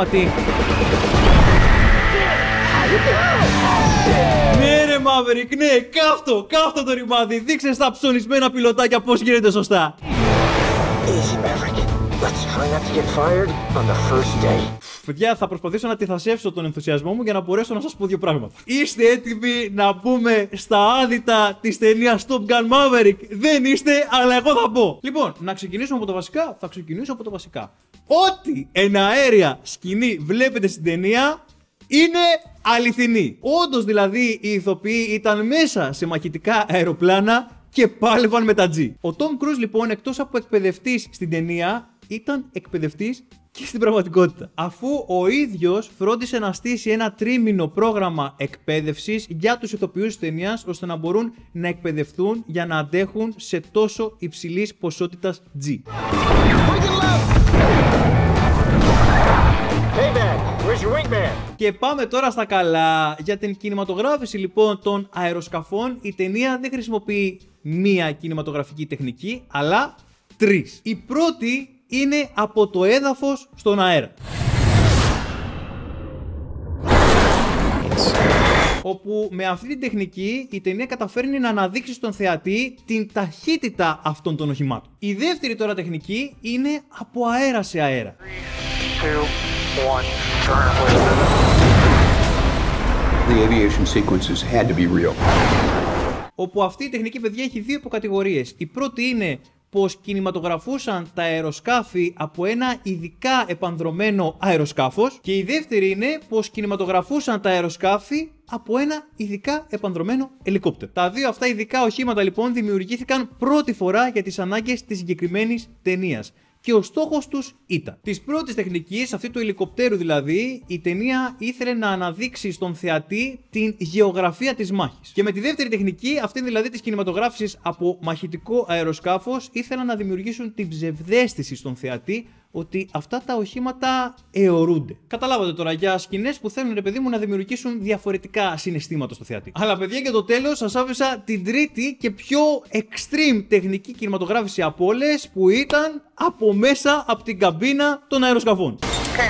Ναι ρε Maverick, ναι, κάφτω το ρημάδι. Δείξε στα ψωνισμένα πιλωτάκια πώς γίνεται σωστά. Easy, Maverick. Let's try not to get fired on the first day. Παιδιά, θα προσπαθήσω να τυθασεύσω τον ενθουσιασμό μου για να μπορέσω να σας πω δύο πράγματα. Είστε έτοιμοι να μπούμε στα άδυτα της ταινίας Top Gun Maverick? Δεν είστε, αλλά εγώ θα πω. Λοιπόν, να ξεκινήσουμε από το βασικά. Θα ξεκινήσω από το βασικά. Ό,τι εναέρια σκηνή βλέπετε στην ταινία είναι αληθινή. Όντως δηλαδή οι ηθοποιοί ήταν μέσα σε μαχητικά αεροπλάνα και πάλευαν με τα G. Ο Tom Cruise λοιπόν, εκτός από εκπαιδευτής στην ταινία, ήταν εκπαιδευτής και στην πραγματικότητα. Αφού ο ίδιος φρόντισε να στήσει ένα τρίμηνο πρόγραμμα εκπαίδευσης για τους ηθοποιούς της ταινίας, ώστε να μπορούν να εκπαιδευτούν για να αντέχουν σε τόσο υψηλής ποσότητας G. Και πάμε τώρα στα καλά. Για την κινηματογράφηση λοιπόν των αεροσκαφών, η ταινία δεν χρησιμοποιεί μία κινηματογραφική τεχνική, αλλά τρεις. Η πρώτη είναι από το έδαφος στον αέρα, όπου με αυτή την τεχνική η ταινία καταφέρνει να αναδείξει στον θεατή την ταχύτητα αυτών των οχημάτων. Η δεύτερη τώρα τεχνική είναι από αέρα σε αέρα. 3, 2, 1, turn. The aviation sequences had to be real. Όπου αυτή η τεχνική, παιδιά, έχει δύο υποκατηγορίες. Η πρώτη είναι πως κινηματογραφούσαν τα αεροσκάφη από ένα ειδικά επανδρωμένο αεροσκάφος, και η δεύτερη είναι πως κινηματογραφούσαν τα αεροσκάφη από ένα ειδικά επανδρωμένο ελικόπτερο. Τα δύο αυτά ειδικά οχήματα λοιπόν δημιουργήθηκαν πρώτη φορά για τις ανάγκες της συγκεκριμένης ταινίας. Και ο στόχος τους ήταν της πρώτης τεχνικής, αυτή του ελικοπτέρου δηλαδή, η ταινία ήθελε να αναδείξει στον θεατή την γεωγραφία της μάχης. Και με τη δεύτερη τεχνική, αυτή δηλαδή της κινηματογράφησης από μαχητικό αεροσκάφος, ήθελαν να δημιουργήσουν την ψευδαίσθηση στον θεατή ότι αυτά τα οχήματα αιωρούνται. Καταλάβατε τώρα, για σκηνές που θέλουν, ρε παιδί μου, να δημιουργήσουν διαφορετικά συναισθήματα στο θεατή. Αλλά παιδιά, για το τέλος σας άφησα την τρίτη και πιο extreme τεχνική κινηματογράφηση από όλες, που ήταν από μέσα από την καμπίνα των αεροσκαφών.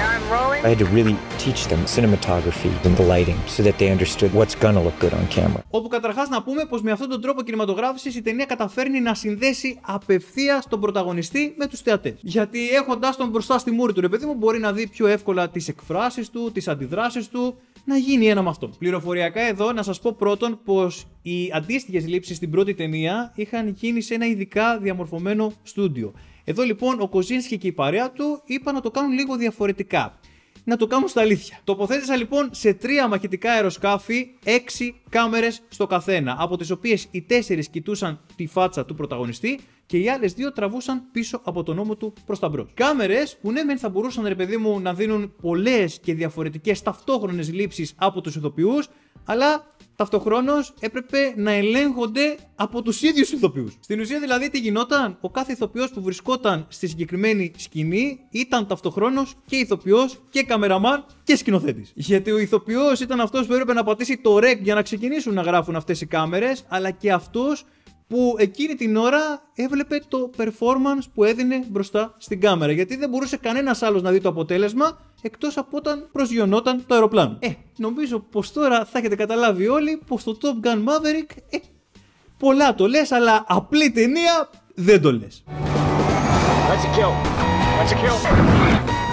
I had to really teach them cinematography and the lighting so that they understood what's gonna look good on camera. Όπου καταρχάς να πούμε πως με αυτόν τον τρόπο κινηματογράφησης η ταινία καταφέρνει να συνδέσει απευθείας τον πρωταγωνιστή με τους θεατές. Γιατί έχοντας τον μπροστά στη μούρη του, ρε παιδί μου, μπορεί να δει πιο εύκολα τις εκφράσεις του, τις αντιδράσεις του, να γίνει ένα με αυτό. Πληροφοριακά εδώ να σας πω πρώτον πως οι αντίστοιχες λήψεις στην πρώτη ταινία είχαν γίνει σε ένα ειδικά διαμορφωμένο στούντιο. Εδώ λοιπόν ο Κοζίνσκι και η παρέα του είπαν να το κάνουν λίγο διαφορετικά. Να το κάνουν στα αλήθεια. Τοποθέτησα λοιπόν σε 3 μαχητικά αεροσκάφη 6 κάμερες στο καθένα, από τις οποίες οι 4 κοιτούσαν τη φάτσα του πρωταγωνιστή και οι άλλες 2 τραβούσαν πίσω από τον ώμο του προς τα μπρος. Κάμερες που ναι μεν θα μπορούσαν, ρε παιδί μου, να δίνουν πολλές και διαφορετικές ταυτόχρονες λήψεις από τους ηθοποιούς, αλλά ταυτοχρόνως έπρεπε να ελέγχονται από τους ίδιους ηθοποιούς. Στην ουσία δηλαδή τι γινόταν? Ο κάθε ηθοποιός που βρισκόταν στη συγκεκριμένη σκηνή ήταν ταυτοχρόνως και ηθοποιός και καμεραμάν και σκηνοθέτης. Γιατί ο ηθοποιός ήταν αυτός που έπρεπε να πατήσει το rec για να ξεκινήσουν να γράφουν αυτές οι κάμερες, αλλά και αυτός που εκείνη την ώρα έβλεπε το performance που έδινε μπροστά στην κάμερα. Γιατί δεν μπορούσε κανένας άλλος να δει το αποτέλεσμα εκτός από όταν προσγειωνόταν το αεροπλάνο. Νομίζω πως τώρα θα έχετε καταλάβει όλοι πως το Top Gun Maverick, πολλά το λες, αλλά απλή ταινία δεν το λες. That's a kill. That's a kill.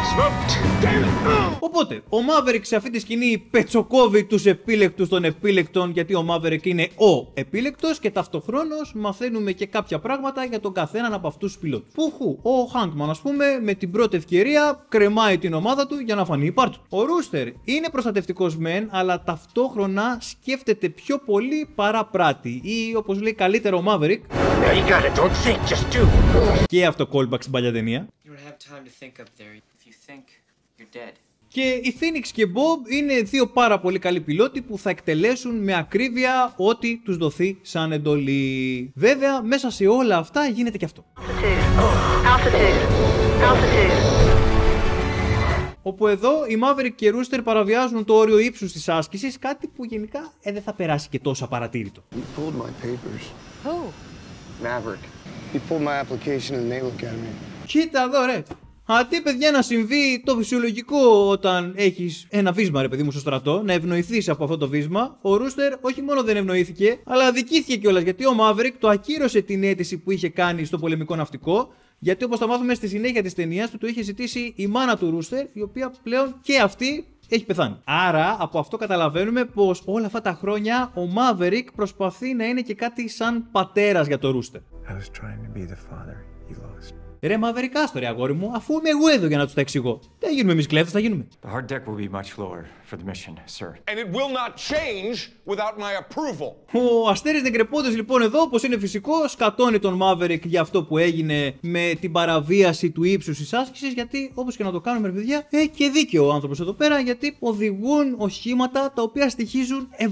Οπότε, ο Maverick σε αυτή τη σκηνή πετσοκόβει τους επίλεκτους των επίλεκτων, γιατί ο Maverick είναι ο επίλεκτος, και ταυτοχρόνως μαθαίνουμε και κάποια πράγματα για τον καθέναν από αυτούς τους πιλότους. Πουχου, ο Hankman, ας πούμε, με την πρώτη ευκαιρία κρεμάει την ομάδα του για να φανεί η πάρτη του. Ο Rooster είναι προστατευτικός μεν, αλλά ταυτόχρονα σκέφτεται πιο πολύ παρά πράττει, ή όπως λέει καλύτερα ο Maverick. Και αυτό callback στην παλιά ταινία. You don't have time to think up there. If you think, You're dead. Και η Phoenix και Bob είναι δύο πάρα πολύ καλοί πιλότοι που θα εκτελέσουν με ακρίβεια ό,τι τους δοθεί σαν εντολή. Βέβαια, μέσα σε όλα αυτά γίνεται και αυτό. Όπου εδώ οι Maverick και Rooster παραβιάζουν το όριο ύψους της άσκησης, κάτι που γενικά δεν θα περάσει και τόσο απαρατήρητο. He pulled my papers. Who? Maverick. He pulled my application in the Naval Academy. Κοίτα εδώ ρε. Αντί παιδιά να συμβεί το φυσιολογικό όταν έχεις ένα βίσμα ρε παιδί μου στο στρατό, να ευνοηθείς από αυτό το βίσμα, ο Rooster όχι μόνο δεν ευνοήθηκε, αλλά αδικήθηκε κιόλας γιατί ο Maverick το ακύρωσε την αίτηση που είχε κάνει στο πολεμικό ναυτικό, γιατί όπως θα μάθουμε στη συνέχεια της ταινίας του είχε ζητήσει η μάνα του Rooster, η οποία πλέον και αυτή έχει πεθάνει. Άρα από αυτό καταλαβαίνουμε πως όλα αυτά τα χρόνια ο Maverick προσπαθεί να είναι και κάτι σαν πατέρας για το Rooster. I was trying to be the father he lost. Ρε Maverick, άστο ρε αγόρι μου, αφού είμαι εγώ εδώ για να τους τα εξηγώ. Δεν γίνουμε εμείς κλέφτες, θα γίνουμε. The hard deck will be much lower for the mission, sir. And it will not change without my approval. Ο Αστέρης Νεκρεπόντης λοιπόν εδώ, όπως είναι φυσικό, σκατώνει τον Maverick για αυτό που έγινε με την παραβίαση του ύψους της άσκησης, γιατί όπως και να το κάνουμε ρε παιδιά, έχει και δίκαιο ο άνθρωπος εδώ πέρα, γιατί οδηγούν οχήματα τα οποία στοιχίζουν $70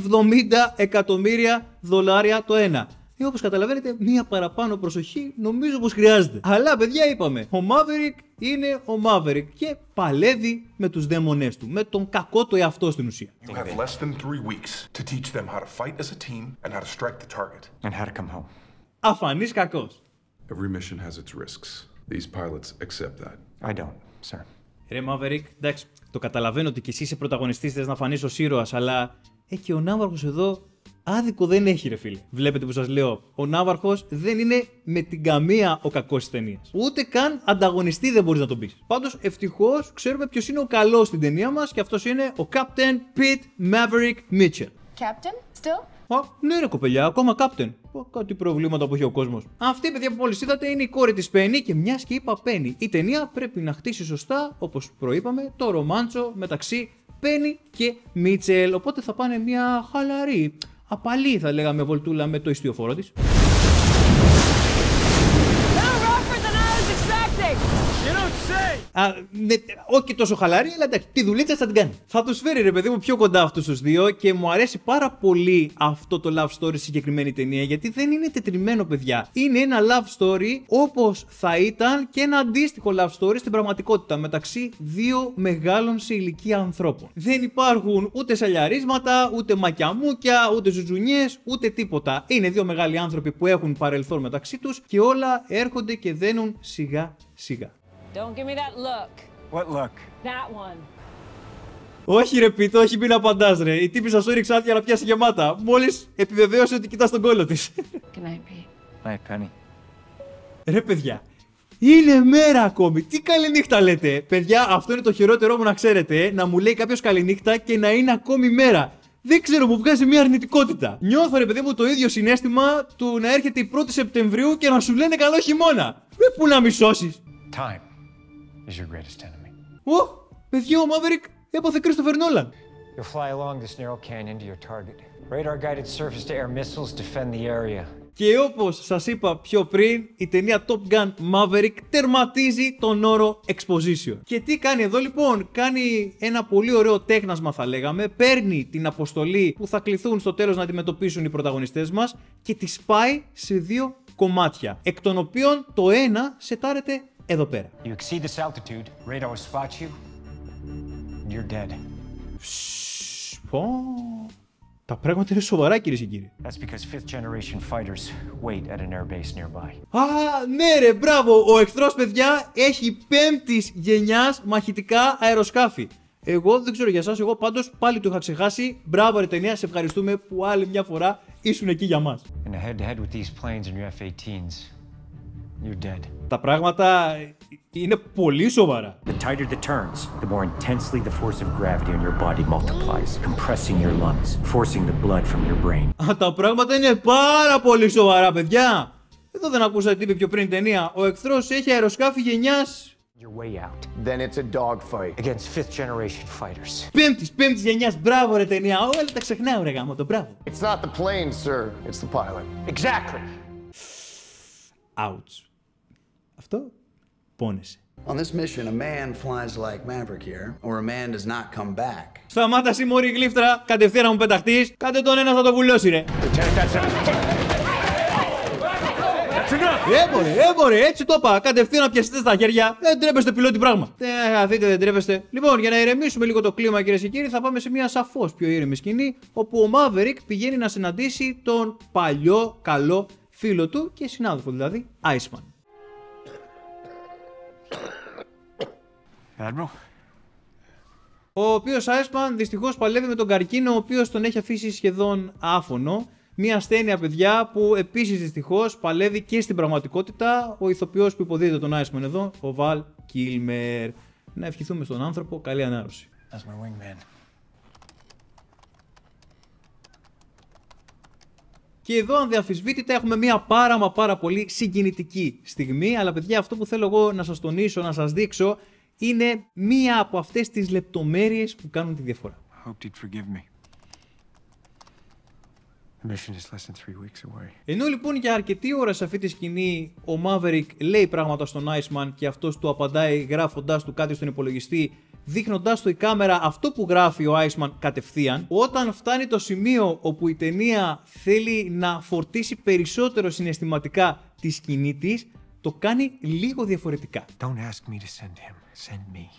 εκατομμύρια το ένα. Όπως καταλαβαίνετε, μία παραπάνω προσοχή νομίζω πως χρειάζεται. Αλλά παιδιά είπαμε, ο Maverick είναι ο Maverick και παλεύει με τους δαίμονές του, με τον κακό το εαυτό στην ουσία. You have less than 3 weeks to teach them how to fight as a team and how to strike the target. And how to come home. Αφανής κακός. Every mission has its risks. These pilots accept that. I don't, sir. Ρε Maverick, εντάξει, το καταλαβαίνω ότι κι εσύ είσαι πρωταγωνιστής, θες να φανείς ως ήρωας, αλλά και ο Ναύαρχος εδώ άδικο δεν έχει ρε φίλε. Βλέπετε που σας λέω, ο Ναύαρχος δεν είναι με την καμία ο κακός της ταινίας. Ούτε καν ανταγωνιστή δεν μπορείς να τον πεις. Πάντως ευτυχώς ξέρουμε ποιος είναι ο καλός στην ταινία μας και αυτός είναι ο Captain Pete Maverick Mitchell. Captain, still? Ναι ρε κοπελιά, ακόμα Captain. Κάτι προβλήματα που έχει ο κόσμος. Αυτή η παιδιά που μόλις είδατε είναι η κόρη της Penny και μιας και είπα Penny, η ταινία πρέπει να χτίσει σωστά, όπως προείπαμε, το ρομάντσο μεταξύ Penny και Mitchell. Οπότε θα πάνε μια χαλαρή, απαλή θα λέγαμε βολτούλα με το ιστιοφόρο της. Ναι, όχι τόσο χαλαρή, αλλά εντάξει, τη δουλίτσα θα την κάνει. Θα τους φέρει ρε παιδί μου πιο κοντά αυτούς τους δύο και μου αρέσει πάρα πολύ αυτό το love story στη συγκεκριμένη ταινία, γιατί δεν είναι τετριμένο παιδιά. Είναι ένα love story όπως θα ήταν και ένα αντίστοιχο love story στην πραγματικότητα μεταξύ δύο μεγάλων σε ηλικία ανθρώπων. Δεν υπάρχουν ούτε σαλιαρίσματα, ούτε μακιαμούκια, ούτε ζουτζουνιές, ούτε τίποτα. Είναι δύο μεγάλοι άνθρωποι που έχουν παρελθόν μεταξύ τους και όλα έρχονται και δένουν σιγά σιγά. Don't give me that look. What look? That one. Όχι ρε Πίτο, όχι μην απαντάς ρε. Η τύπησα σου έριξε άδεια να πιάσει γεμάτα. Μόλις επιβεβαίωσε ότι κοιτάς τον κόλλο της. Good night, Pete. Night, Penny. Ρε παιδιά, είναι μέρα ακόμη. Τι καληνύχτα λέτε. Παιδιά, αυτό είναι το χειρότερό μου να ξέρετε. Να μου λέει κάποιος καληνύχτα και να είναι ακόμη μέρα. Δεν ξέρω, μου βγάζει μια αρνητικότητα. Νιώθω ρε παιδί μου το ίδιο συναίσθημα του να έρχεται η 1η Σεπτεμβρίου και να σου λένε καλό χειμώνα. Πού να μη σώσεις. Time is your greatest enemy. Παιδιά, ο Maverick έπαθε Christopher Nolan. You'll fly along this narrow canyon to your target. Radar-guided surface-to-air missiles defend the area. Και όπως σας είπα πιο πριν, η ταινία Top Gun Maverick τερματίζει τον όρο exposition. Και τι κάνει εδώ λοιπόν? Κάνει ένα πολύ ωραίο τέχνασμα θα λέγαμε, παίρνει την αποστολή που θα κληθούν στο τέλος να αντιμετωπίσουν οι πρωταγωνιστές μας και τη σπάει σε δύο κομμάτια, εκ των οποίων το ένα σετάρεται εδώ πέρα. You exceed this altitude, radar will spot you, and you're dead. Τα πράγματα είναι σοβαρά κυρίες και κύριοι. That's because 5th generation fighters wait at an airbase nearby. Ναι ρε, μπράβο, ο εχθρός παιδιά έχει 5ης γενιάς μαχητικά αεροσκάφη. Εγώ δεν ξέρω για εσάς, εγώ πάντως πάλι το είχα ξεχάσει. Μπράβο ρε ταινία, σε ευχαριστούμε που άλλη μια φορά ήσουν εκεί για μας. In a head-to-head with these planes and your F-18s, you're dead. Τα πράγματα είναι πολύ σοβαρά. The tighter the turns, the more intensely the force of gravity on your body multiplies, compressing your lungs, forcing the blood from your brain. Τα πράγματα είναι πάρα πολύ σοβαρά, παιδιά. Εδώ δεν ακούσατε τι είπε πιο πριν ταινία. Ο εχθρός έχει αεροσκάφη γενιάς. Your way out. Then it's a dogfight. Against 5th generation fighters. Πέμπτης γενιάς, μπράβο ρε ταινία. Όλα τα ξεχνάω ρε γάμο, το μπράβο. It's not the plane, sir. It's the pilot. Exactly. Ouch. Αυτό πόνεσε. On this mission, a man flies like Maverick here, or a man does not come back. Σταμάτα συμμορή γλύφτρα, κατευθείαν να μου πεταχτείς, κάντε τον ένα να το βουλώσει ρε. Έμπορε, έτσι το είπα. Κατευθείαν να πιαστείτε στα χέρια. Δεν τρέπεστε πιλότη πράγμα. Δείτε, δεν τρέπεστε. Λοιπόν, για να ηρεμήσουμε λίγο το κλίμα, κυρίες και κύριοι, θα πάμε σε μια σαφώς πιο ήρεμη σκηνή, όπου ο Maverick πηγαίνει να συναντήσει τον παλιό καλό φίλο του και συνάδελφο, δηλαδή Iceman. Admiral. Ο οποίος Iceman δυστυχώς παλεύει με τον καρκίνο, ο οποίος τον έχει αφήσει σχεδόν άφωνο. Μια ασθένεια, παιδιά, που επίσης δυστυχώς παλεύει και στην πραγματικότητα ο ηθοποιός που υποδίδεται τον Iceman εδώ, ο Val Kilmer. Να ευχηθούμε στον άνθρωπο καλή ανάρρωση. That's my wingman. Και εδώ ανδιαφυσβήτητα έχουμε μια πάρα πολύ συγκινητική στιγμή, αλλά παιδιά, αυτό που θέλω εγώ να σας τονίσω, να σας δείξω, είναι μία από αυτές τις λεπτομέρειες που κάνουν τη διαφορά. Ενώ λοιπόν για αρκετή ώρα σε αυτή τη σκηνή ο Maverick λέει πράγματα στον Iceman και αυτός του απαντάει γράφοντάς του κάτι στον υπολογιστή, δείχνοντάς του η κάμερα αυτό που γράφει ο Iceman κατευθείαν, όταν φτάνει το σημείο όπου η ταινία θέλει να φορτίσει περισσότερο συναισθηματικά τη σκηνή της, το κάνει λίγο διαφορετικά. Don't ask me to send him. Send me.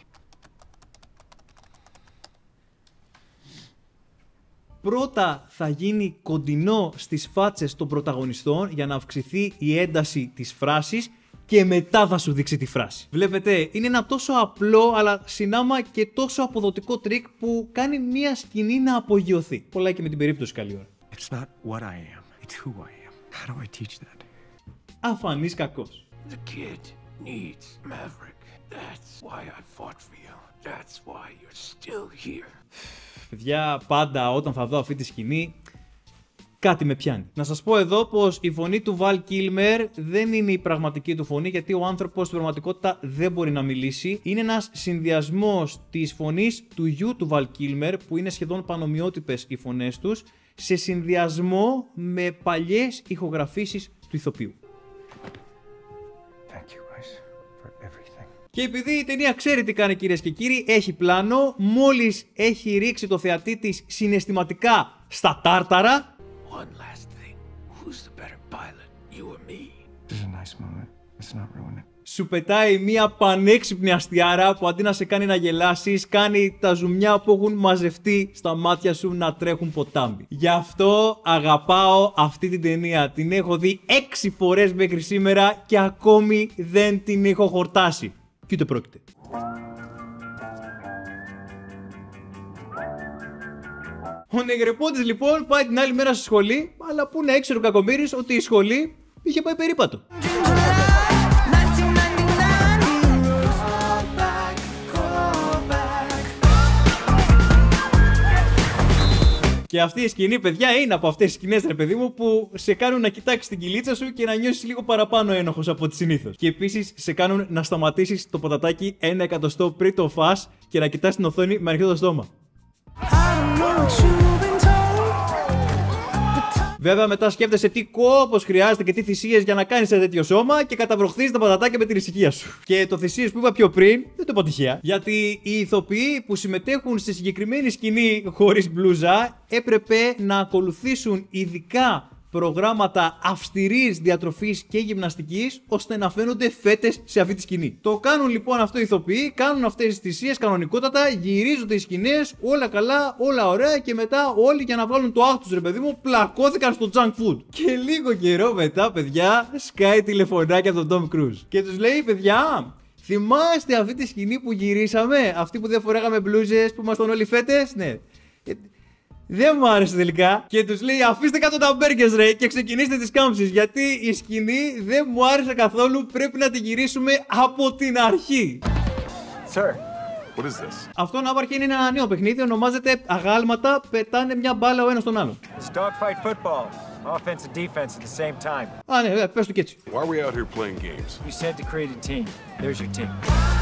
Πρώτα θα γίνει κοντινό στις φάτσες των πρωταγωνιστών για να αυξηθεί η ένταση της φράσης και μετά θα σου δείξει τη φράση. Βλέπετε, είναι ένα τόσο απλό αλλά συνάμα και τόσο αποδοτικό τρίκ που κάνει μια σκηνή να απογειωθεί. Πολλά και με την περίπτωση καλή ώρα. It's not what I am, it's who I am. How do I teach that? Αφανής κακός. The kid needs Maverick. That's why I fought for you. That's why you're still here. Παιδιά, πάντα όταν θα δω αυτή τη σκηνή, κάτι με πιάνει. Να σας πω εδώ πως η φωνή του Val Kilmer δεν είναι η πραγματική του φωνή, γιατί ο άνθρωπος στην πραγματικότητα δεν μπορεί να μιλήσει. Είναι ένας συνδυασμός της φωνής του γιου του Val Kilmer, που είναι σχεδόν πανομοιότυπες οι φωνές τους, σε συνδυασμό με παλιές ηχογραφήσεις του ηθοποιού. Και επειδή η ταινία ξέρει τι κάνει, κυρίες και κύριοι, έχει πλάνο, μόλις έχει ρίξει το θεατή της συναισθηματικά στα τάρταρα, One last thing. Who's the better pilot, you or me? This is a nice moment. Let's not ruin it. σου πετάει μια πανέξυπνη αστιάρα που αντί να σε κάνει να γελάσεις, κάνει τα ζουμιά που έχουν μαζευτεί στα μάτια σου να τρέχουν ποτάμι. Γι' αυτό αγαπάω αυτή την ταινία. Την έχω δει 6 φορές μέχρι σήμερα και ακόμη δεν την έχω χορτάσει. Και ούτε πρόκειται. Ο Νεγρεπότης λοιπόν πάει την άλλη μέρα στη σχολή, αλλά πού να ήξερε ο κακομοίρης ότι η σχολή είχε πάει περίπατο. Και αυτή η σκηνή, παιδιά, είναι από αυτές τις σκηνές, ρε παιδί μου, που σε κάνουν να κοιτάξεις την κυλίτσα σου και να νιώσεις λίγο παραπάνω ένοχος από ό,τι συνήθως. Και επίσης σε κάνουν να σταματήσεις το ποτατάκι 1 εκατοστό πριν το φας και να κοιτάς την οθόνη με ανοιχτό το στόμα. Βέβαια, μετά σκέφτεσαι τι κόπος χρειάζεται και τι θυσίες για να κάνεις ένα τέτοιο σώμα και καταβροχθείς τα πατατάκια με την ησυχία σου. Και το θυσίες που είπα πιο πριν δεν το είπα τυχαία. Γιατί οι ηθοποιοί που συμμετέχουν στη συγκεκριμένη σκηνή χωρίς μπλούζα έπρεπε να ακολουθήσουν ειδικά προγράμματα αυστηρής διατροφής και γυμναστικής ώστε να φαίνονται φέτες σε αυτή τη σκηνή. Το κάνουν λοιπόν αυτό οι ηθοποιοί, κάνουν αυτές τις θυσίες κανονικότατα, γυρίζονται οι σκηνές, όλα καλά, όλα ωραία και μετά όλοι για να βγάλουν το άχτους, ρε παιδί μου, πλακώθηκαν στο junk food. Και λίγο καιρό μετά, παιδιά, σκάει τηλεφωνάκι από τον Tom Cruise και τους λέει, παιδιά, θυμάστε αυτή τη σκηνή που γυρίσαμε, αυτή που δεν φοράγαμε μπλούζες, που ήμασταν όλοι φέτες? Ναι. Δεν μου άρεσε τελικά και τους λέει αφήστε κάτω τα μπέργκες ρε και ξεκινήστε τις κάμψεις, γιατί η σκηνή δεν μου άρεσε καθόλου, πρέπει να την γυρίσουμε από την αρχή. Sir, what is this? Αυτό να υπάρχει είναι ένα νέο παιχνίδι, ονομάζεται αγάλματα, πετάνε μια μπάλα ο ένας τον άλλον. It's dogfight football. Offense and defense at the same time. Α, ναι, πες του και έτσι. Why are we out here playing games? You said to create a team. There's your team.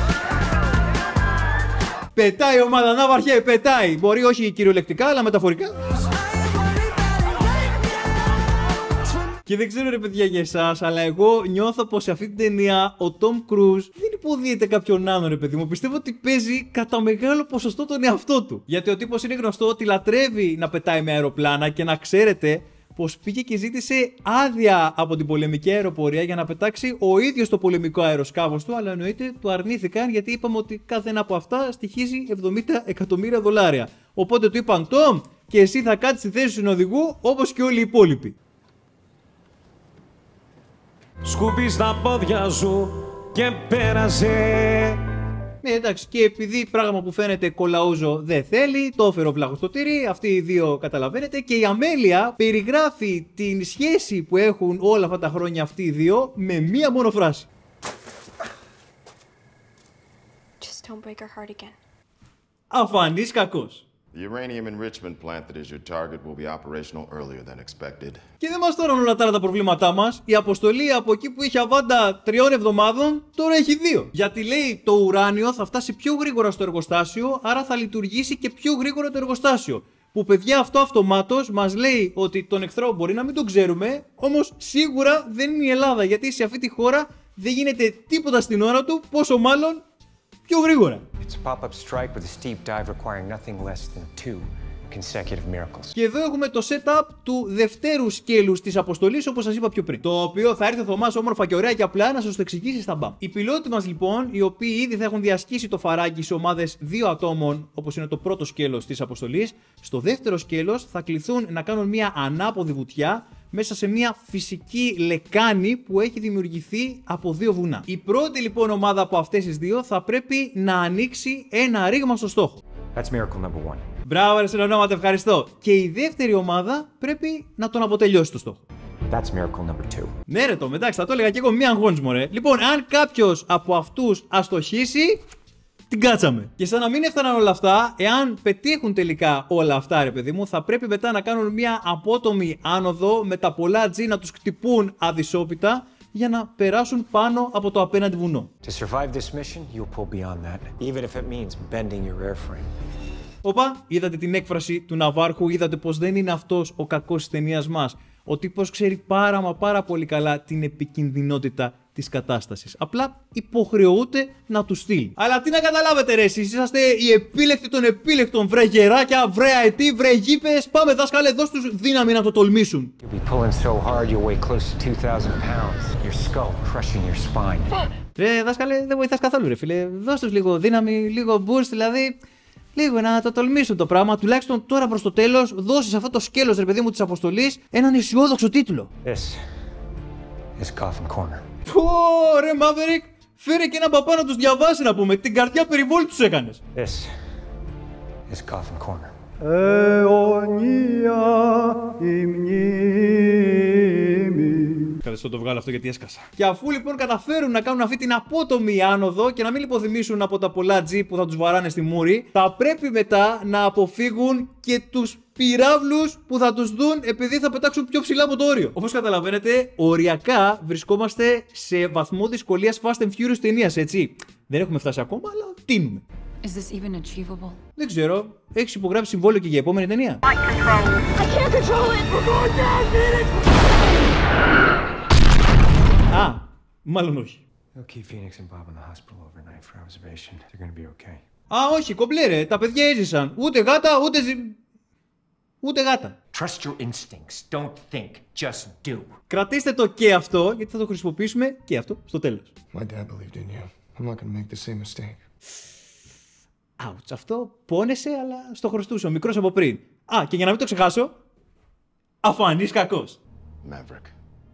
Πετάει η ομάδα, Ναύαρχε, πετάει. Μπορεί όχι κυριολεκτικά, αλλά μεταφορικά. Και δεν ξέρω ρε παιδιά για εσάς, αλλά εγώ νιώθω πως σε αυτή την ταινία ο Tom Cruise δεν υποδίεται κάποιον άλλον ρε παιδί μου. Πιστεύω ότι παίζει κατά μεγάλο ποσοστό τον εαυτό του. Γιατί ο τύπος είναι γνωστό ότι λατρεύει να πετάει με αεροπλάνα και να ξέρετε πως πήγε και ζήτησε άδεια από την πολεμική αεροπορία για να πετάξει ο ίδιος το πολεμικό αεροσκάφος του, αλλά εννοείται του αρνήθηκαν γιατί είπαμε ότι κάθε ένα από αυτά στοιχίζει $70 εκατομμύρια. Οπότε του είπαν Tom, και εσύ θα κάτσεις στη θέση του συνοδηγού όπως και όλοι οι υπόλοιποι. Σκούπι στα πόδια σου και πέρασε. Ναι, εντάξει, και επειδή πράγμα που φαίνεται κολαούζο δεν θέλει, το έφερε ο βλάχος στο τυρί, αυτοί οι δύο καταλαβαίνετε, και η Αμέλεια περιγράφει την σχέση που έχουν όλα αυτά τα χρόνια αυτοί οι δύο με μία μόνο φράση. Just don't break her heart again. Αφανής κακός. The uranium enrichment plant that is your target will be operational earlier than expected. Και δεν μας τόρουν όλα τα προβλήματά μας. Η αποστολή από εκεί που είχε αβάντα 3 εβδομάδων, τώρα έχει 2. Γιατί λέει το ουράνιο θα φτάσει πιο γρήγορα στο εργοστάσιο, άρα θα λειτουργήσει και πιο γρήγορα το εργοστάσιο. Που παιδιά αυτό αυτομάτως μας λέει ότι τον εχθρό μπορεί να μην τον ξέρουμε, όμως σίγουρα δεν είναι η Ελλάδα. Γιατί σε αυτή τη χώρα δεν γίνεται τίποτα στην ώρα του, πόσο μάλλον πιο γρήγορα. It's a pop-up strike with a steep dive requiring nothing less than 2 consecutive miracles. Και εδώ έχουμε το setup του δευτέρου σκέλους της αποστολής, όπως σας είπα πιο πριν. Το οποίο θα έρθει ο Θωμάς όμορφα και ωραία και απλά να σας το εξηγήσει στα μπαμ. Οι πιλότοι μας λοιπόν, οι οποίοι ήδη θα έχουν διασχίσει το φαράγγι σε ομάδες 2 ατόμων, όπως είναι το πρώτο σκέλος της αποστολής, στο δεύτερο σκέλος θα κληθούν να κάνουν μια ανάποδη βουτιά μέσα σε μια φυσική λεκάνη που έχει δημιουργηθεί από 2 βουνά. Η πρώτη λοιπόν ομάδα από αυτές τις 2 θα πρέπει να ανοίξει ένα ρήγμα στο στόχο. That's miracle number 1. Μπράβο ρε συνονόματα, ευχαριστώ. Και η δεύτερη ομάδα πρέπει να τον αποτελειώσει το στόχο. That's miracle number 2. Ναι ρε Tom, εντάξει, θα το έλεγα και εγώ, μία αγχώνεις μωρέ. Λοιπόν, αν κάποιος από αυτούς αστοχήσει, την κάτσαμε. Και σαν να μην έφταναν όλα αυτά, εάν πετύχουν τελικά όλα αυτά ρε παιδί μου, θα πρέπει μετά να κάνουν μια απότομη άνοδο με τα πολλά G να τους χτυπούν αδυσόπιτα για να περάσουν πάνω από το απέναντι βουνό. To survive this mission, you'll pull beyond that, even if it means bending your airframe. Όπα, είδατε την έκφραση του Ναυάρχου, είδατε πως δεν είναι αυτός ο κακός της ταινίας μας. Ο τύπος ξέρει πάρα πολύ καλά την επικινδυνότητα της κατάστασης. Απλά υποχρεούται να του στείλει. Αλλά τι να καταλάβετε ρε εσείς, είσαστε οι επίλεκτοι των επίλεκτων, βρε γεράκια, βρε αετοί, βρε γήπες. Πάμε δάσκαλε, δώσ' τους δύναμη να το τολμήσουν. Ρε δάσκαλε, δεν βοηθάς καθόλου ρε φίλε. Δώσ' τους λίγο δύναμη, λίγο boost, δηλαδή λίγο να το τολμήσουν το πράγμα. Τουλάχιστον τώρα προς το τέλος δώσεις αυτό το σκέλος ρε παιδί μου της αποστολής έναν αισιόδοξο τίτλο. This is Coffin Corner. Πω ρε Maverick, φέρε και έναν παπά να τους διαβάσει να πούμε. Την καρδιά περιβόλη τους έκανες. This is Coffin Corner. Αιωνία η μνήμη. Κάτσε το βγάλω αυτό γιατί έσκασα. Και αφού λοιπόν καταφέρουν να κάνουν αυτή την απότομη άνοδο και να μην υποθυμίσουν από τα πολλά G που θα τους βαράνε στη μούρη, θα πρέπει μετά να αποφύγουν και τους πυράβλους που θα τους δουν επειδή θα πετάξουν πιο ψηλά από το όριο. Όπως καταλαβαίνετε, οριακά βρισκόμαστε σε βαθμό δυσκολίας Fast and Furious ταινίας, έτσι. Δεν έχουμε φτάσει ακόμα, αλλά τίνουμε. Is this even achievable? Δεν ξέρω. Έχεις υπογράψει συμβόλαιο και για επόμενη ταινία? Α, μάλλον όχι. Α, όχι, κομπλέ ρε. Τα παιδιά έζησαν. Ούτε γάτα, ούτε γάτα. Trust your instincts. Don't think, just do. Κρατήστε το και αυτό, γιατί θα το χρησιμοποιήσουμε και αυτό στο τέλος. My dad believed in you. I'm not gonna make the same mistake. Ouch, αυτό πόνεσε, αλλά στο χρωστούσε ο μικρός από πριν. Α, και για να μην το ξεχάσω, αφανής κακός. Maverick.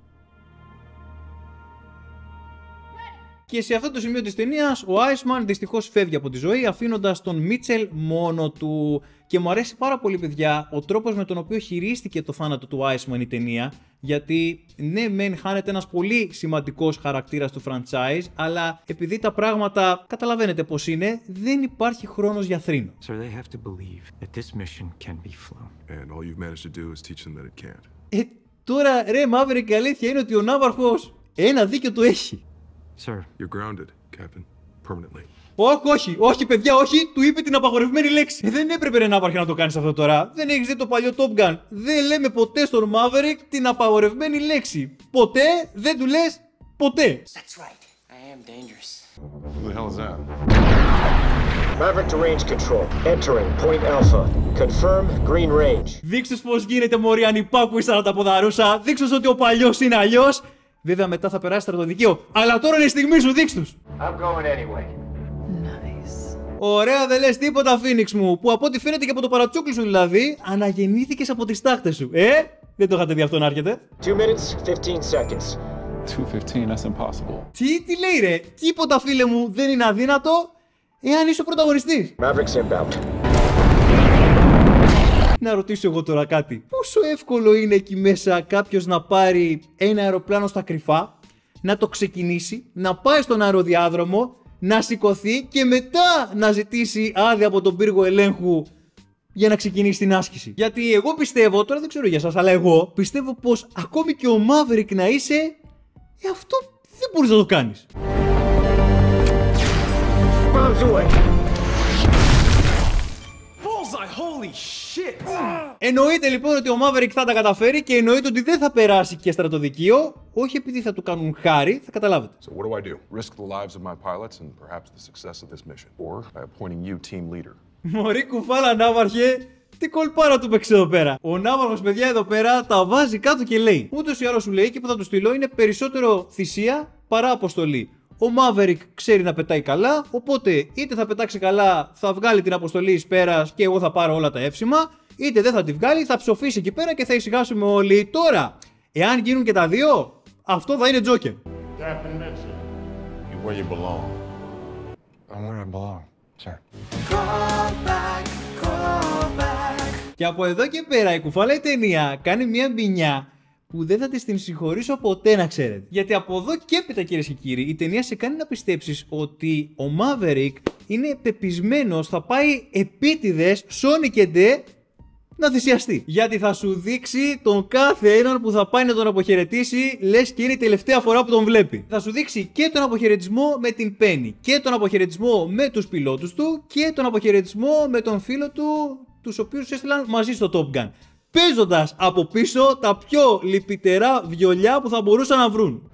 Και σε αυτό το σημείο της ταινίας, ο Iceman δυστυχώς φεύγει από τη ζωή, αφήνοντας τον Μίτσελ μόνο του. Και μου αρέσει πάρα πολύ, παιδιά, ο τρόπος με τον οποίο χειρίστηκε το θάνατο του Iceman η ταινία. Γιατί ναι, μεν χάνεται ένας πολύ σημαντικός χαρακτήρας του franchise, αλλά επειδή τα πράγματα καταλαβαίνετε πώς είναι, δεν υπάρχει χρόνος για θρήνο. So they have to believe that this mission can be flown. And all you've managed to do is teach them that it can't. Τώρα ρε Maverick, η αλήθεια είναι ότι ο Ναύαρχος ένα δίκιο το έχει. Sir. You're grounded, Captain. Permanently. Όχι, παιδιά, όχι, του είπε την απαγορευμένη λέξη. Δεν έπρεπε ρε Ναύαρχε να το κάνεις αυτό τώρα. Δεν έχεις δει το παλιό Top Gun. Δεν λέμε ποτέ στον Maverick την απαγορευμένη λέξη. Ποτέ δεν του λες ποτέ. That's right. I am dangerous. Who the hell is that? Maverick to range control. Entering point alpha. Confirm green range. Δείξτε πως γίνεται μωρή ανυπάκου ύστερα τα ποδαρούσα. Δείξτε ότι ο παλιός είναι αλλιώς. Βέβαια μετά θα περάσει στρατοδικείο. Αλλά τώρα είναι η στιγμή σου, δείξτε τους. I'm going anyway. Nice. Ωραία, δεν λες τίποτα, Phoenix μου. Που από ό,τι φαίνεται και από το παρατσούκλι σου δηλαδή, αναγεννήθηκες από τις τάχτες σου. Δεν το είχατε δει αυτό να έρχεται. 2 minutes, 15 seconds. 2:15, that's impossible. Τι λέει ρε, τίποτα φίλε μου δεν είναι αδύνατο εάν είσαι ο πρωταγωνιστής. Mavericks inbound. Να ρωτήσω εγώ τώρα κάτι. Πόσο εύκολο είναι εκεί μέσα κάποιος να πάρει ένα αεροπλάνο στα κρυφά, να το ξεκινήσει, να πάει στον αεροδιάδρομο, να σηκωθεί και μετά να ζητήσει άδεια από τον πύργο ελέγχου για να ξεκινήσει την άσκηση. Γιατί εγώ πιστεύω, τώρα δεν ξέρω για σας, αλλά εγώ πιστεύω πως ακόμη και ο Maverick να είσαι, αυτό δεν μπορείς να το κάνεις. Holy shit! Εννοείται λοιπόν ότι ο Maverick θα τα καταφέρει και εννοείται ότι δεν θα περάσει και στρατοδικείο, όχι επειδή θα του κάνουν χάρη, θα καταλάβετε. So what do I do? Risk the lives of my pilots and perhaps the success of this mission, or by appointing you team leader. Μωρή κουφάλα Ναύαρχε, τι κολπάρα του παίξει εδώ πέρα. Ο Ναύαρχος, παιδιά, εδώ πέρα τα βάζει κάτω και λέει. Ούτως ή άλλως σου λέει και που θα του στείλω είναι περισσότερο θυσία παρά αποστολή. Ο Maverick ξέρει να πετάει καλά, οπότε είτε θα πετάξει καλά, θα βγάλει την αποστολή εις πέρας και εγώ θα πάρω όλα τα εύσημα, είτε δεν θα τη βγάλει, θα ψοφήσει εκεί πέρα και θα ησυχάσουμε όλοι. Τώρα, εάν γίνουν και τα δύο, αυτό θα είναι Joker. Where you belong. I'm where I belong, sir. Και από εδώ και πέρα η κουφάλα η ταινία κάνει μια μπινιά που δεν θα τη την συγχωρήσω ποτέ, να ξέρετε. Γιατί από εδώ και έπειτα, κυρίες και κύριοι, η ταινία σε κάνει να πιστέψεις ότι ο Maverick είναι πεπισμένος, θα πάει επίτηδες, Sonic και ντε, να θυσιαστεί. Γιατί θα σου δείξει τον κάθε έναν που θα πάει να τον αποχαιρετήσει, λες και είναι η τελευταία φορά που τον βλέπει. Θα σου δείξει και τον αποχαιρετισμό με την Penny, και τον αποχαιρετισμό με τους πιλότους του, και τον αποχαιρετισμό με τον φίλο του, τους οποίους έστειλαν μαζί στο Top Gun. Παίζοντας από πίσω τα πιο λυπητερά βιολιά που θα μπορούσαν να βρουν.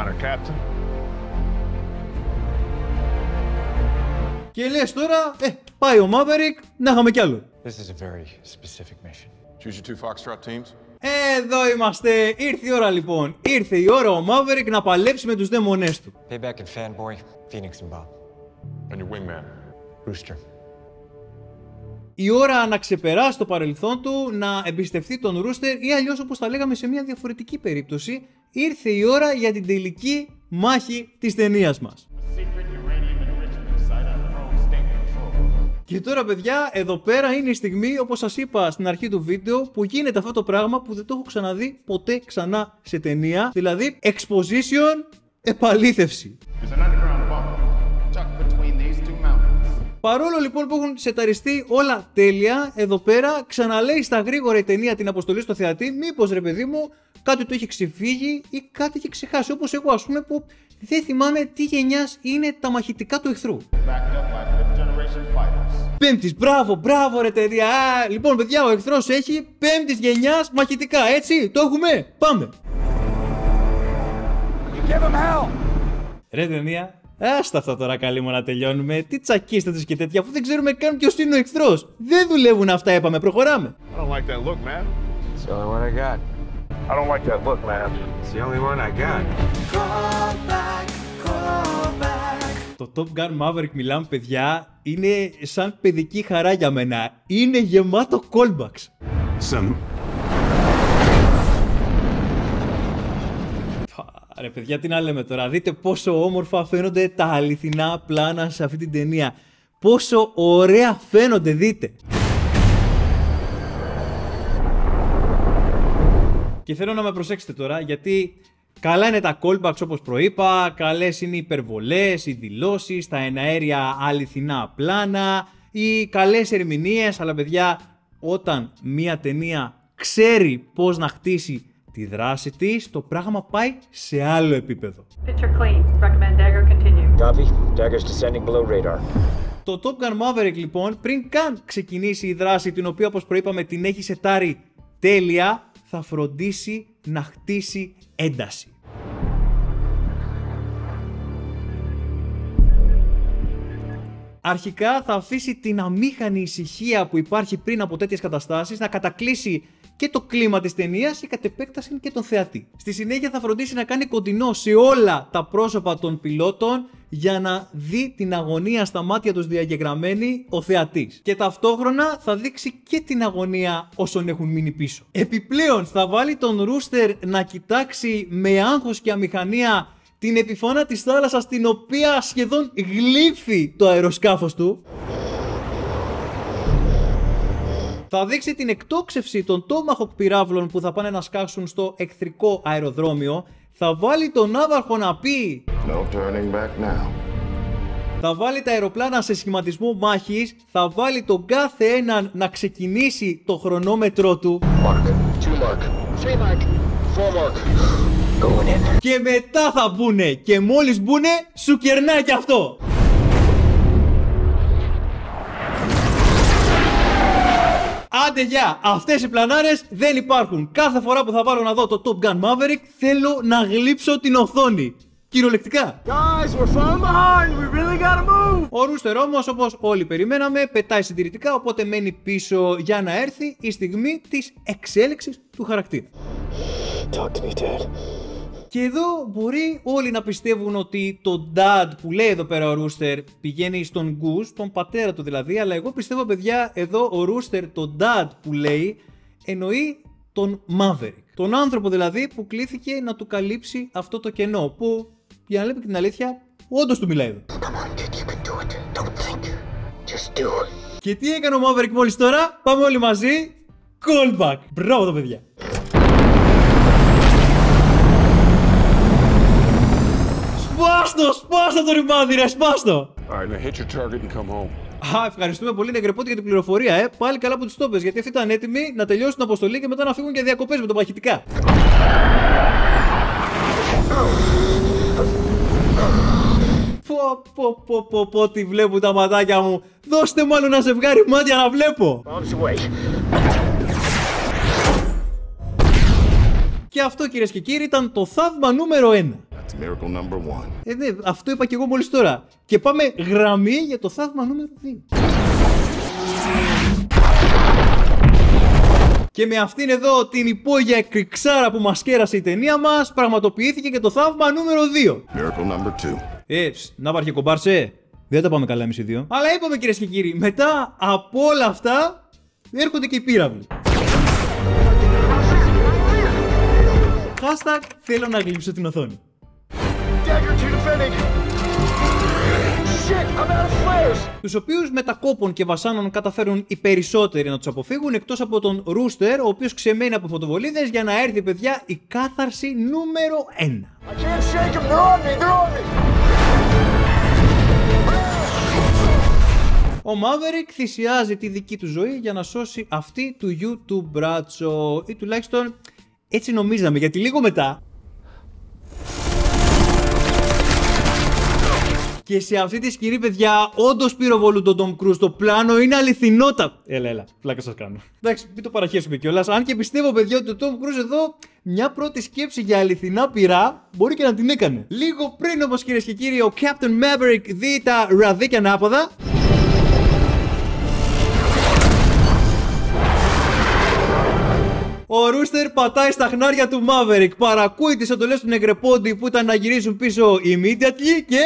Και λες τώρα, πάει ο Maverick, να είχαμε κι άλλο. This is a very specific mission. Choose your 2 Foxtrot teams. Εδώ είμαστε. Ήρθε η ώρα λοιπόν. Ήρθε η ώρα ο Maverick να παλέψει με τους δαίμονές του. Payback and Fanboy, Phoenix and Bob. And your wingman. Rooster. Η ώρα να ξεπεράσει το παρελθόν του, να εμπιστευτεί τον Rooster ή αλλιώς όπως τα λέγαμε σε μια διαφορετική περίπτωση, ήρθε η ώρα για την τελική μάχη της ταινίας μας. Και τώρα παιδιά, εδώ πέρα είναι η στιγμή, όπως σας είπα στην αρχή του βίντεο, που γίνεται αυτό το πράγμα που δεν το έχω ξαναδεί ποτέ ξανά σε ταινία, δηλαδή exposition, επαλήθευση. Παρόλο λοιπόν που έχουν σεταριστεί όλα τέλεια, εδώ πέρα ξαναλέει στα γρήγορα η ταινία την αποστολή στο θεατή, μήπως ρε παιδί μου κάτι του έχει ξεφύγει ή κάτι έχει ξεχάσει, όπως εγώ ας πούμε που δεν θυμάμαι τι γενιάς είναι τα μαχητικά του εχθρού. Πέμπτης, μπράβο ρε ταινία. Λοιπόν παιδιά, ο εχθρός έχει πέμπτης γενιάς μαχητικά, έτσι, το έχουμε, πάμε. Ρε ταινία, άστα αυτά τώρα καλή μου να τελειώνουμε. Τι τσακίστατες και τέτοια, αφού δεν ξέρουμε καν ποιος είναι ο εχθρός. Δεν δουλεύουν αυτά, είπαμε, προχωράμε. I don't like that look, man. It's the only one I got. I don't like that look, man. It's the only one I got. Το Top Gun Maverick, μιλάμε παιδιά, είναι σαν παιδική χαρά για μένα. Είναι γεμάτο callbacks. Ρε παιδιά, τι να λέμε τώρα, δείτε πόσο όμορφα φαίνονται τα αληθινά πλάνα σε αυτή την ταινία. Πόσο ωραία φαίνονται, δείτε. Και θέλω να με προσέξετε τώρα, γιατί καλά είναι τα callbacks όπως προείπα, καλές είναι οι υπερβολές, οι δηλώσεις, τα εναέρια αληθινά πλάνα, οι καλές ερμηνείες, αλλά παιδιά, όταν μία ταινία ξέρει πώς να χτίσει τη δράση της, το πράγμα πάει σε άλλο επίπεδο. Picture clean. Recommend dagger continue. Copy. Dagger's descending below radar. Το Top Gun Maverick λοιπόν, πριν καν ξεκινήσει η δράση, την οποία όπως προείπαμε την έχει σετάρει τέλεια, θα φροντίσει να χτίσει ένταση. Αρχικά θα αφήσει την αμήχανη ησυχία που υπάρχει πριν από τέτοιες καταστάσεις να κατακλείσει και το κλίμα της ταινίας ή κατ' επέκταση και τον θεατή. Στη συνέχεια θα φροντίσει να κάνει κοντινό σε όλα τα πρόσωπα των πιλότων για να δει την αγωνία στα μάτια τους διαγεγραμμένη ο θεατής. Και ταυτόχρονα θα δείξει και την αγωνία όσων έχουν μείνει πίσω. Επιπλέον θα βάλει τον Ρούστερ να κοιτάξει με άγχος και αμηχανία την επιφάνεια της θάλασσας, την οποία σχεδόν γλύφει το αεροσκάφος του. Θα δείξει την εκτόξευση των Tomahawk πυράβλων που θα πάνε να σκάσουν στο εχθρικό αεροδρόμιο. Θα βάλει τον ναύαρχο να πει No turning back now. Θα βάλει τα αεροπλάνα σε σχηματισμό μάχης. Θα βάλει τον κάθε έναν να ξεκινήσει το χρονόμετρό του. Mark. 2 mark. 3 mark. 4 mark. Going in. Και μετά θα μπουνε. Και μόλις μπουνε, σου κερνάει και αυτό. Άντε γεια, αυτές οι πλανάρες δεν υπάρχουν. Κάθε φορά που θα βάλω να δω το Top Gun Maverick, θέλω να γλύψω την οθόνη. Κυριολεκτικά. Guys, we're falling behind. We really gotta move. Ο Ρούστερ όμως, όπως όλοι περιμέναμε, πετάει συντηρητικά, οπότε μένει πίσω για να έρθει η στιγμή της εξέλιξης του χαρακτήρα. Talk to me, Dad. Και εδώ μπορεί όλοι να πιστεύουν ότι το dad που λέει εδώ πέρα ο Ρούστερ πηγαίνει στον Goose, τον πατέρα του δηλαδή, αλλά εγώ πιστεύω, παιδιά, εδώ ο Ρούστερ το dad που λέει εννοεί τον Maverick. Τον άνθρωπο δηλαδή που κλήθηκε να του καλύψει αυτό το κενό, που για να λέμε και την αλήθεια, όντως του μιλάει εδώ. Και τι έκανε ο Maverick μόλις τώρα? Πάμε όλοι μαζί. Callback. Μπράβο τα παιδιά. Σπάστο το ρημάδι ρε, σπάστο! Alright, now hit your target and come home. Α, ευχαριστούμε πολύ Νεγκρεπότη για την πληροφορία, Πάλι καλά που τους το πες, γιατί αυτοί ήταν έτοιμοι να τελειώσουν την αποστολή και μετά να φύγουν για διακοπές με τα μαχητικά. Πω, τι βλέπουν τα ματάκια μου. Δώστε μου άλλο ένα ζευγάρι μάτια να βλέπω. Και αυτό, κυρίες και κύριοι, ήταν το θαύμα νούμερο 1. Miracle number 1. Ναι, αυτό είπα και εγώ μόλις τώρα. Και πάμε γραμμή για το θαύμα νούμερο 2. Και με αυτήν εδώ την υπόγεια εκρηξάρα που μας κέρασε η ταινία μας, πραγματοποιήθηκε και το θαύμα νούμερο 2. Miracle number 2. Να βάρχε κομπάρσε. Δεν τα πάμε καλά εμείς οι δύο. Αλλά είπαμε, κυρίες και κύριοι, μετά από όλα αυτά έρχονται και οι πύραυλοι. Hashtag θέλω να γλύψω την οθόνη. Τους οποίους με τα κόπων και βασάνων καταφέρουν οι περισσότεροι να τους αποφύγουν, εκτός από τον Ρούστερ, ο οποίος ξεμένει από φωτοβολίδες για να έρθει, παιδιά, η κάθαρση νούμερο 1. Ο Maverick θυσιάζει τη δική του ζωή για να σώσει αυτή του γιου του μπράτσο, ή τουλάχιστον έτσι νομίζαμε, γιατί λίγο μετά και σε αυτή τη σκηνή, παιδιά, όντως πυροβολούν τον Tom Cruise. Το πλάνο είναι αληθινότα. Έλα, πλάκα σας κάνω. Εντάξει, μην το παραχέσουμε κιόλας. Αν και πιστεύω, παιδιά, ότι ο Tom Cruise εδώ μια πρώτη σκέψη για αληθινά πυρά μπορεί και να την έκανε. Λίγο πριν όμως, κυρίες και κύριοι, ο Captain Maverick δει τα ραδίκια ανάποδα. Ο Ρούστερ πατάει στα χνάρια του Maverick, παρακούει τις εντολές του Νεγκρεπόντι που ήταν να γυρίσουν πίσω immediately και...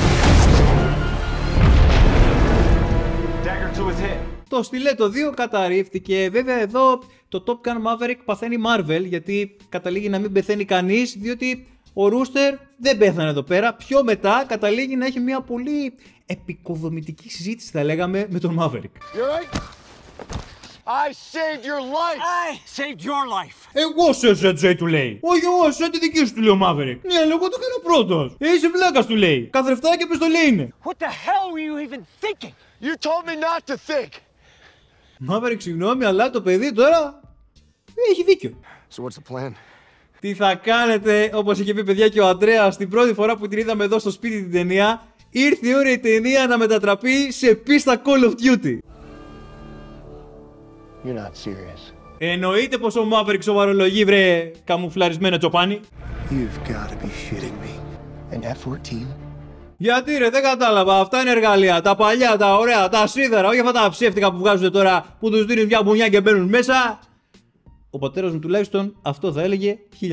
Το στιλέτο 2 καταρρίφθηκε. Βέβαια εδώ το Top Gun Maverick παθαίνει Marvel, γιατί καταλήγει να μην πεθαίνει κανείς, διότι ο Ρούστερ δεν πέθανε εδώ πέρα. Πιο μετά καταλήγει να έχει μια πολύ επικοδομητική συζήτηση, θα λέγαμε, με τον Maverick. I saved your life! I saved your life! Εγώ σώσα, Τζέι, του λέει. Όχι, εγώ σώσα τη δική σου, του λέει ο Maverick. Ναι, αλλά εγώ το έκανα πρώτος. Είσαι βλάκας, του λέει. Καθρεφτάκι επιστολή είναι. What the hell were you even thinking? You told me not to think! Maverick, συγγνώμη, αλλά το παιδί τώρα έχει δίκιο. So what's the plan? Τι θα κάνετε, όπως είχε πει παιδιά και ο Αντρέας την πρώτη φορά που την είδαμε εδώ στο σπίτι την ταινία, ήρθε η ώρα η ταινία να μετατραπεί σε πίστα Call of Duty. You're not serious. Εννοείται πως ο Maverick σοβαρολογεί, βρε καμουφλαρισμένο τσοπάνι. You've got to be shitting me. An F-14? Γιατί ρε, δεν κατάλαβα. Αυτά είναι εργαλεία. Τα παλιά, τα ωραία, τα σίδερα. Όχι αυτά τα ψεύτικα που βγάζουν τώρα που τους δίνουν μια μπουνιά και μπαίνουν μέσα. Ο πατέρας μου τουλάχιστον αυτό θα έλεγε 1000%.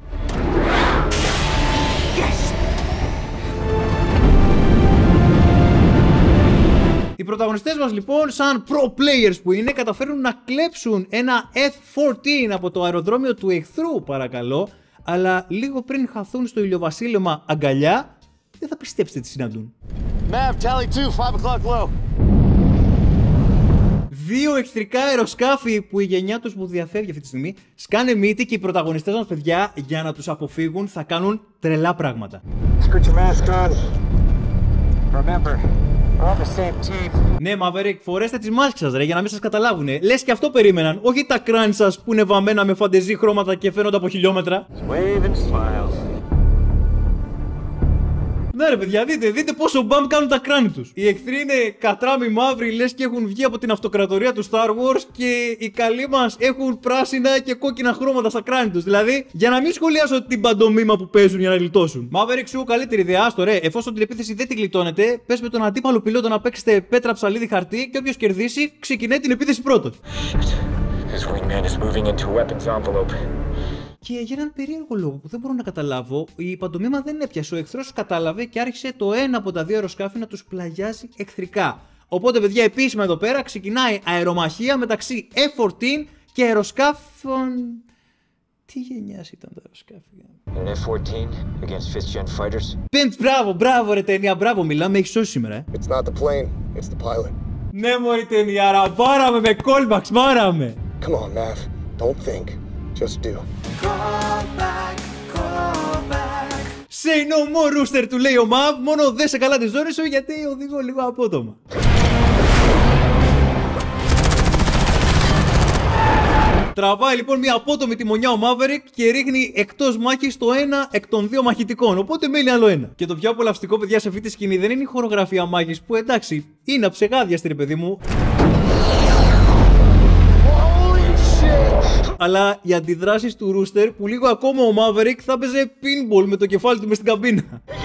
Οι πρωταγωνιστές μας λοιπόν, σαν pro players που είναι, καταφέρουν να κλέψουν ένα F-14 από το αεροδρόμιο του εχθρού, παρακαλώ, αλλά λίγο πριν χαθούν στο ηλιοβασίλεμα αγκαλιά, δεν θα πιστέψετε τι συναντούν. Mav, tally 2, 5 o'clock low. Δύο εχθρικά αεροσκάφη που η γενιά τους που διαφεύγει αυτή τη στιγμή σκάνε μύτη και οι πρωταγωνιστές μας, παιδιά, για να τους αποφύγουν θα κάνουν τρελά πράγματα. Put your mask on. Remember, we're on the same team. Ναι, Maverick, φορέστε τις μάσκες σας, ρε, για να μην σας καταλάβουνε. Λες και αυτό περίμεναν, όχι τα κράνη σας που είναι βαμμένα με φαντεζή χρώματα και φαίνονται από χιλιόμετρα. Wave and smiles. Ναι ρε παιδιά, δείτε πόσο μπαμ κάνουν τα κράνη τους. Οι εχθροί είναι κατράμοι μαύροι, λες και έχουν βγει από την αυτοκρατορία του Star Wars, και οι καλοί μας έχουν πράσινα και κόκκινα χρώματα στα κράνη τους. Δηλαδή, για να μην σχολιάσω την παντομήμα που παίζουν για να γλιτώσουν. Maverick, σου καλύτερη ιδέα, άστο ρε, εφόσον την επίθεση δεν την γλιτώνετε, πες με τον αντίπαλο πιλότο να παίξετε πέτρα ψαλίδι χαρτί και όποιος κερδίσει, ξεκινάει την επίθεση πρώτος. His wingman is moving into weapons envelope. Και για έναν περίεργο λόγο που δεν μπορώ να καταλάβω, η παντομήμα δεν έπιασε. Ο εχθρός κατάλαβε και άρχισε το ένα από τα δύο αεροσκάφη να τους πλαγιάζει εχθρικά. Οπότε, παιδιά, επίσημα εδώ πέρα ξεκινάει αερομαχία μεταξύ F-14 και αεροσκάφων. Τι γενιάς ήταν τα αεροσκάφη? An F-14 against 5th gen fighters. Πεντ, μπράβο ρε ταινία, μπράβο, μιλάμε, έχεις σώσει σήμερα. It's not the plane, it's the pilot. Ναι, μωρή ταινία, βάραμε με callbacks, βάραμε. Come on, Mav, don't think, just do. Say no more, Rooster, του λέει ο Mav. Μόνο δέσε καλά τη ζώνη σου, γιατί οδηγώ λίγο απότομα. Τραβάει λοιπόν μια απότομη τιμονιά ο Maverick και ρίχνει εκτός μάχης το ένα εκ των δύο μαχητικών. Οπότε μένει άλλο ένα. Και το πιο απολαυστικό, παιδιά, σε αυτή τη σκηνή δεν είναι η χορογραφία μάχης, που εντάξει, είναι αψεγάδιαστη, ρε παιδί μου. Αλλά οι αντιδράσεις του Rooster, που λίγο ακόμα ο Maverick θα παίζε pinball με το κεφάλι του μες στην καμπίνα.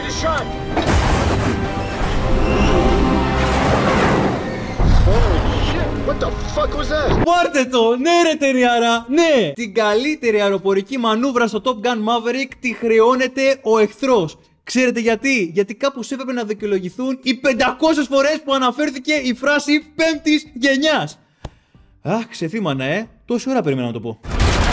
Πάρτε το! Ναι ρε ταινιάρα! Ναι! Την καλύτερη αεροπορική μανούβρα στο Top Gun Maverick τη χρεώνεται ο εχθρός. Ξέρετε γιατί? Γιατί κάπως έπρεπε να δικαιολογηθούν οι 500 φορές που αναφέρθηκε η φράση πέμπτης γενιάς. Αχ, ξεθύμανα, τόση ώρα περίμενα να το πω.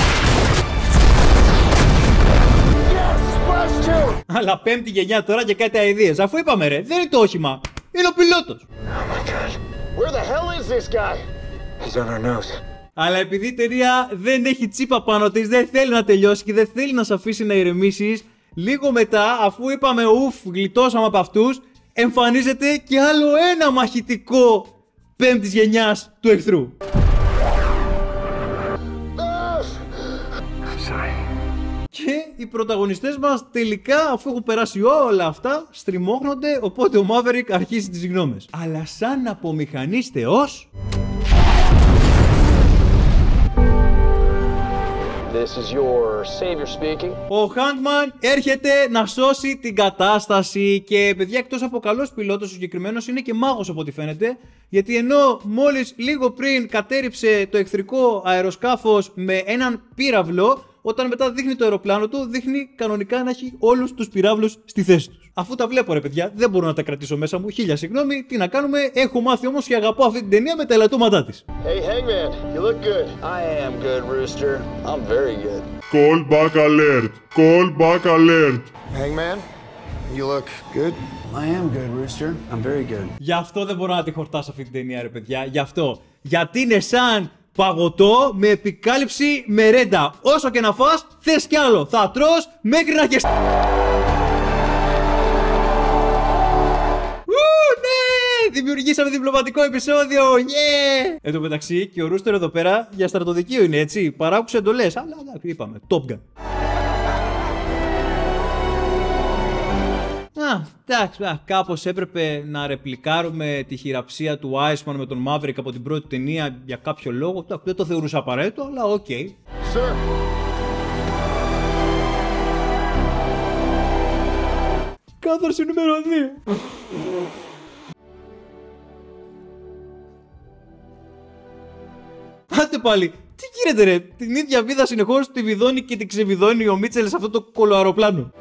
Αλλά πέμπτη γενιά τώρα και κάτι αηδίες. Αφού είπαμε ρε, δεν είναι το όχημα, είναι ο πιλότος. Where the hell is this guy? He's on our nose. Αλλά επειδή η ταινία δεν έχει τσίπα πάνω της, δεν θέλει να τελειώσει και δεν θέλει να σε αφήσει να ηρεμήσεις, λίγο μετά, αφού είπαμε ουφ, γλιτώσαμε από αυτούς, εμφανίζεται και άλλο ένα μαχητικό πέμπτης γενιάς του εχθρού. Και οι πρωταγωνιστές μας τελικά, αφού έχουν περάσει όλα αυτά, στριμώχνονται, οπότε ο Maverick αρχίζει τις γνώμες. Αλλά σαν απομηχανής θεός... This is your savior speaking. Ο Handman έρχεται να σώσει την κατάσταση και, παιδιά, εκτός από καλός πιλότος, ο συγκεκριμένος είναι και μάγος από ό,τι φαίνεται, γιατί ενώ μόλις λίγο πριν κατέριψε το εχθρικό αεροσκάφος με έναν πύραυλο, όταν μετά δείχνει το αεροπλάνο του, δείχνει κανονικά να έχει όλους τους πυράβλους στη θέση τους. Αφού τα βλέπω ρε παιδιά, δεν μπορώ να τα κρατήσω μέσα μου, χίλια συγγνώμη, τι να κάνουμε, έχω μάθει όμως και αγαπώ αυτή την ταινία με τα ελαττώματά της. Hey Hangman, you look good. I am good, Rooster. I'm very good. Call back alert. Call back alert. Hangman, you look good. I am good, Rooster. I'm very good. Γι' αυτό δεν μπορώ να τη χορτάσω αυτή την ταινία ρε παιδιά, γι' αυτό. Γιατί είναι σαν παγωτό με επικάλυψη μερέντα. Όσο και να φας, θες κι άλλο. Θα τρως μέχρι να γεστ... Ναι! Δημιουργήσαμε διπλωματικό επεισόδιο! Yeah! Εν τω μεταξύ και ο Rooster εδώ πέρα για στρατοδικείο είναι, έτσι. Παράκουσε εντολές. Αλλά είπαμε, Top Gun. Εντάξει, κάπως έπρεπε να ρεπλικάρουμε τη χειραψία του Iceman με τον Maverick από την πρώτη ταινία για κάποιο λόγο. Δεν το θεωρούσα απαραίτητο, αλλά οκ. Sir. Κάθαρση νούμερο 2. Άντε πάλι, τι γίνεται ρε, την ίδια βίδα συνεχώς τη βιδώνει και την ξεβιδώνει ο Μίτσελ σε αυτό το κολοαεροπλάνο.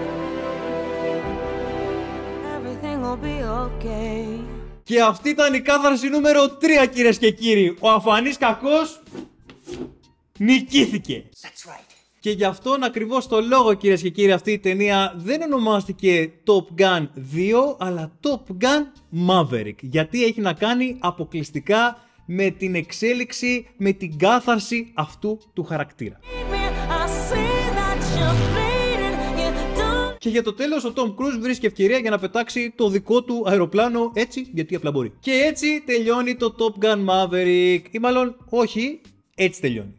Okay. Και αυτή ήταν η κάθαρση νούμερο 3, κυρίες και κύριοι. Ο αφανής κακός νικήθηκε. That's right. Και γι' αυτόν ακριβώς το λόγο, κυρίες και κύριοι, αυτή η ταινία δεν ονομάστηκε Top Gun 2, αλλά Top Gun Maverick. Γιατί έχει να κάνει αποκλειστικά με την εξέλιξη, με την κάθαρση αυτού του χαρακτήρα. Και για το τέλος ο Tom Cruise βρίσκει ευκαιρία για να πετάξει το δικό του αεροπλάνο έτσι, γιατί απλά μπορεί. Και έτσι τελειώνει το Top Gun Maverick, ή μάλλον όχι, έτσι τελειώνει.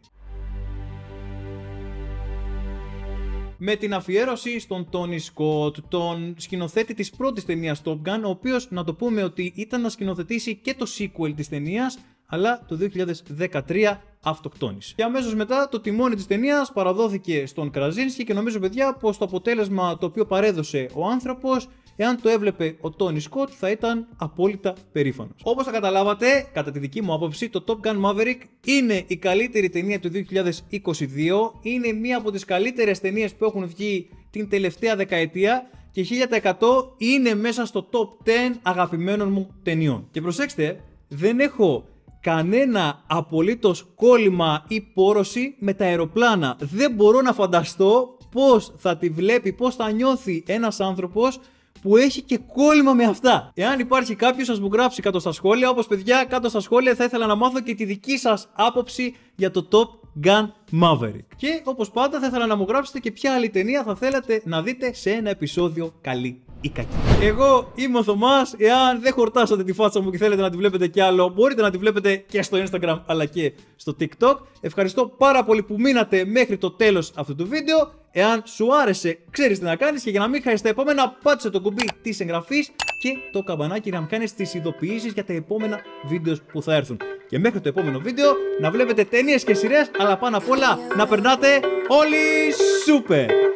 Με την αφιέρωση στον Tony Scott, τον σκηνοθέτη της πρώτης ταινίας Top Gun, ο οποίος, να το πούμε ότι ήταν να σκηνοθετήσει και το sequel της ταινίας, αλλά το 2013 αυτοκτόνησε. Και αμέσως μετά το τιμόνι της ταινίας παραδόθηκε στον Κραζίνσκι και νομίζω, παιδιά, πως το αποτέλεσμα το οποίο παρέδωσε ο άνθρωπος, εάν το έβλεπε ο Tony Scott, θα ήταν απόλυτα περήφανος. Όπως θα καταλάβατε, κατά τη δική μου άποψη, το Top Gun Maverick είναι η καλύτερη ταινία του 2022, είναι μία από τις καλύτερες ταινίες που έχουν βγει την τελευταία δεκαετία και 1000% είναι μέσα στο top 10 αγαπημένων μου ταινιών. Και προσέξτε, δεν έχω κανένα απολύτως κόλλημα ή πόρωση με τα αεροπλάνα. Δεν μπορώ να φανταστώ πώς θα τη βλέπει, πώς θα νιώθει ένας άνθρωπος που έχει και κόλλημα με αυτά. Εάν υπάρχει κάποιος, ας μου γράψει κάτω στα σχόλια, όπως παιδιά κάτω στα σχόλια θα ήθελα να μάθω και τη δική σας άποψη για το Top Gun Maverick. Και όπως πάντα θα ήθελα να μου γράψετε και ποια άλλη ταινία θα θέλατε να δείτε σε ένα επεισόδιο καλή ή κακή. Εγώ είμαι ο Θωμάς. Εάν δεν χορτάσατε τη φάτσα μου και θέλετε να τη βλέπετε κι άλλο, μπορείτε να τη βλέπετε και στο Instagram αλλά και στο TikTok. Ευχαριστώ πάρα πολύ που μείνατε μέχρι το τέλος αυτού του βίντεο. Εάν σου άρεσε, ξέρεις τι να κάνεις, και για να μην χάσεις τα επόμενα, πάτσε το κουμπί της εγγραφής και το καμπανάκι να μου κάνεις τις ειδοποιήσεις για τα επόμενα βίντεο που θα έρθουν. Και μέχρι το επόμενο βίντεο να βλέπετε ταινίες και σειρές, αλλά πάνω απ' όλα να περνάτε όλοι σούπερ!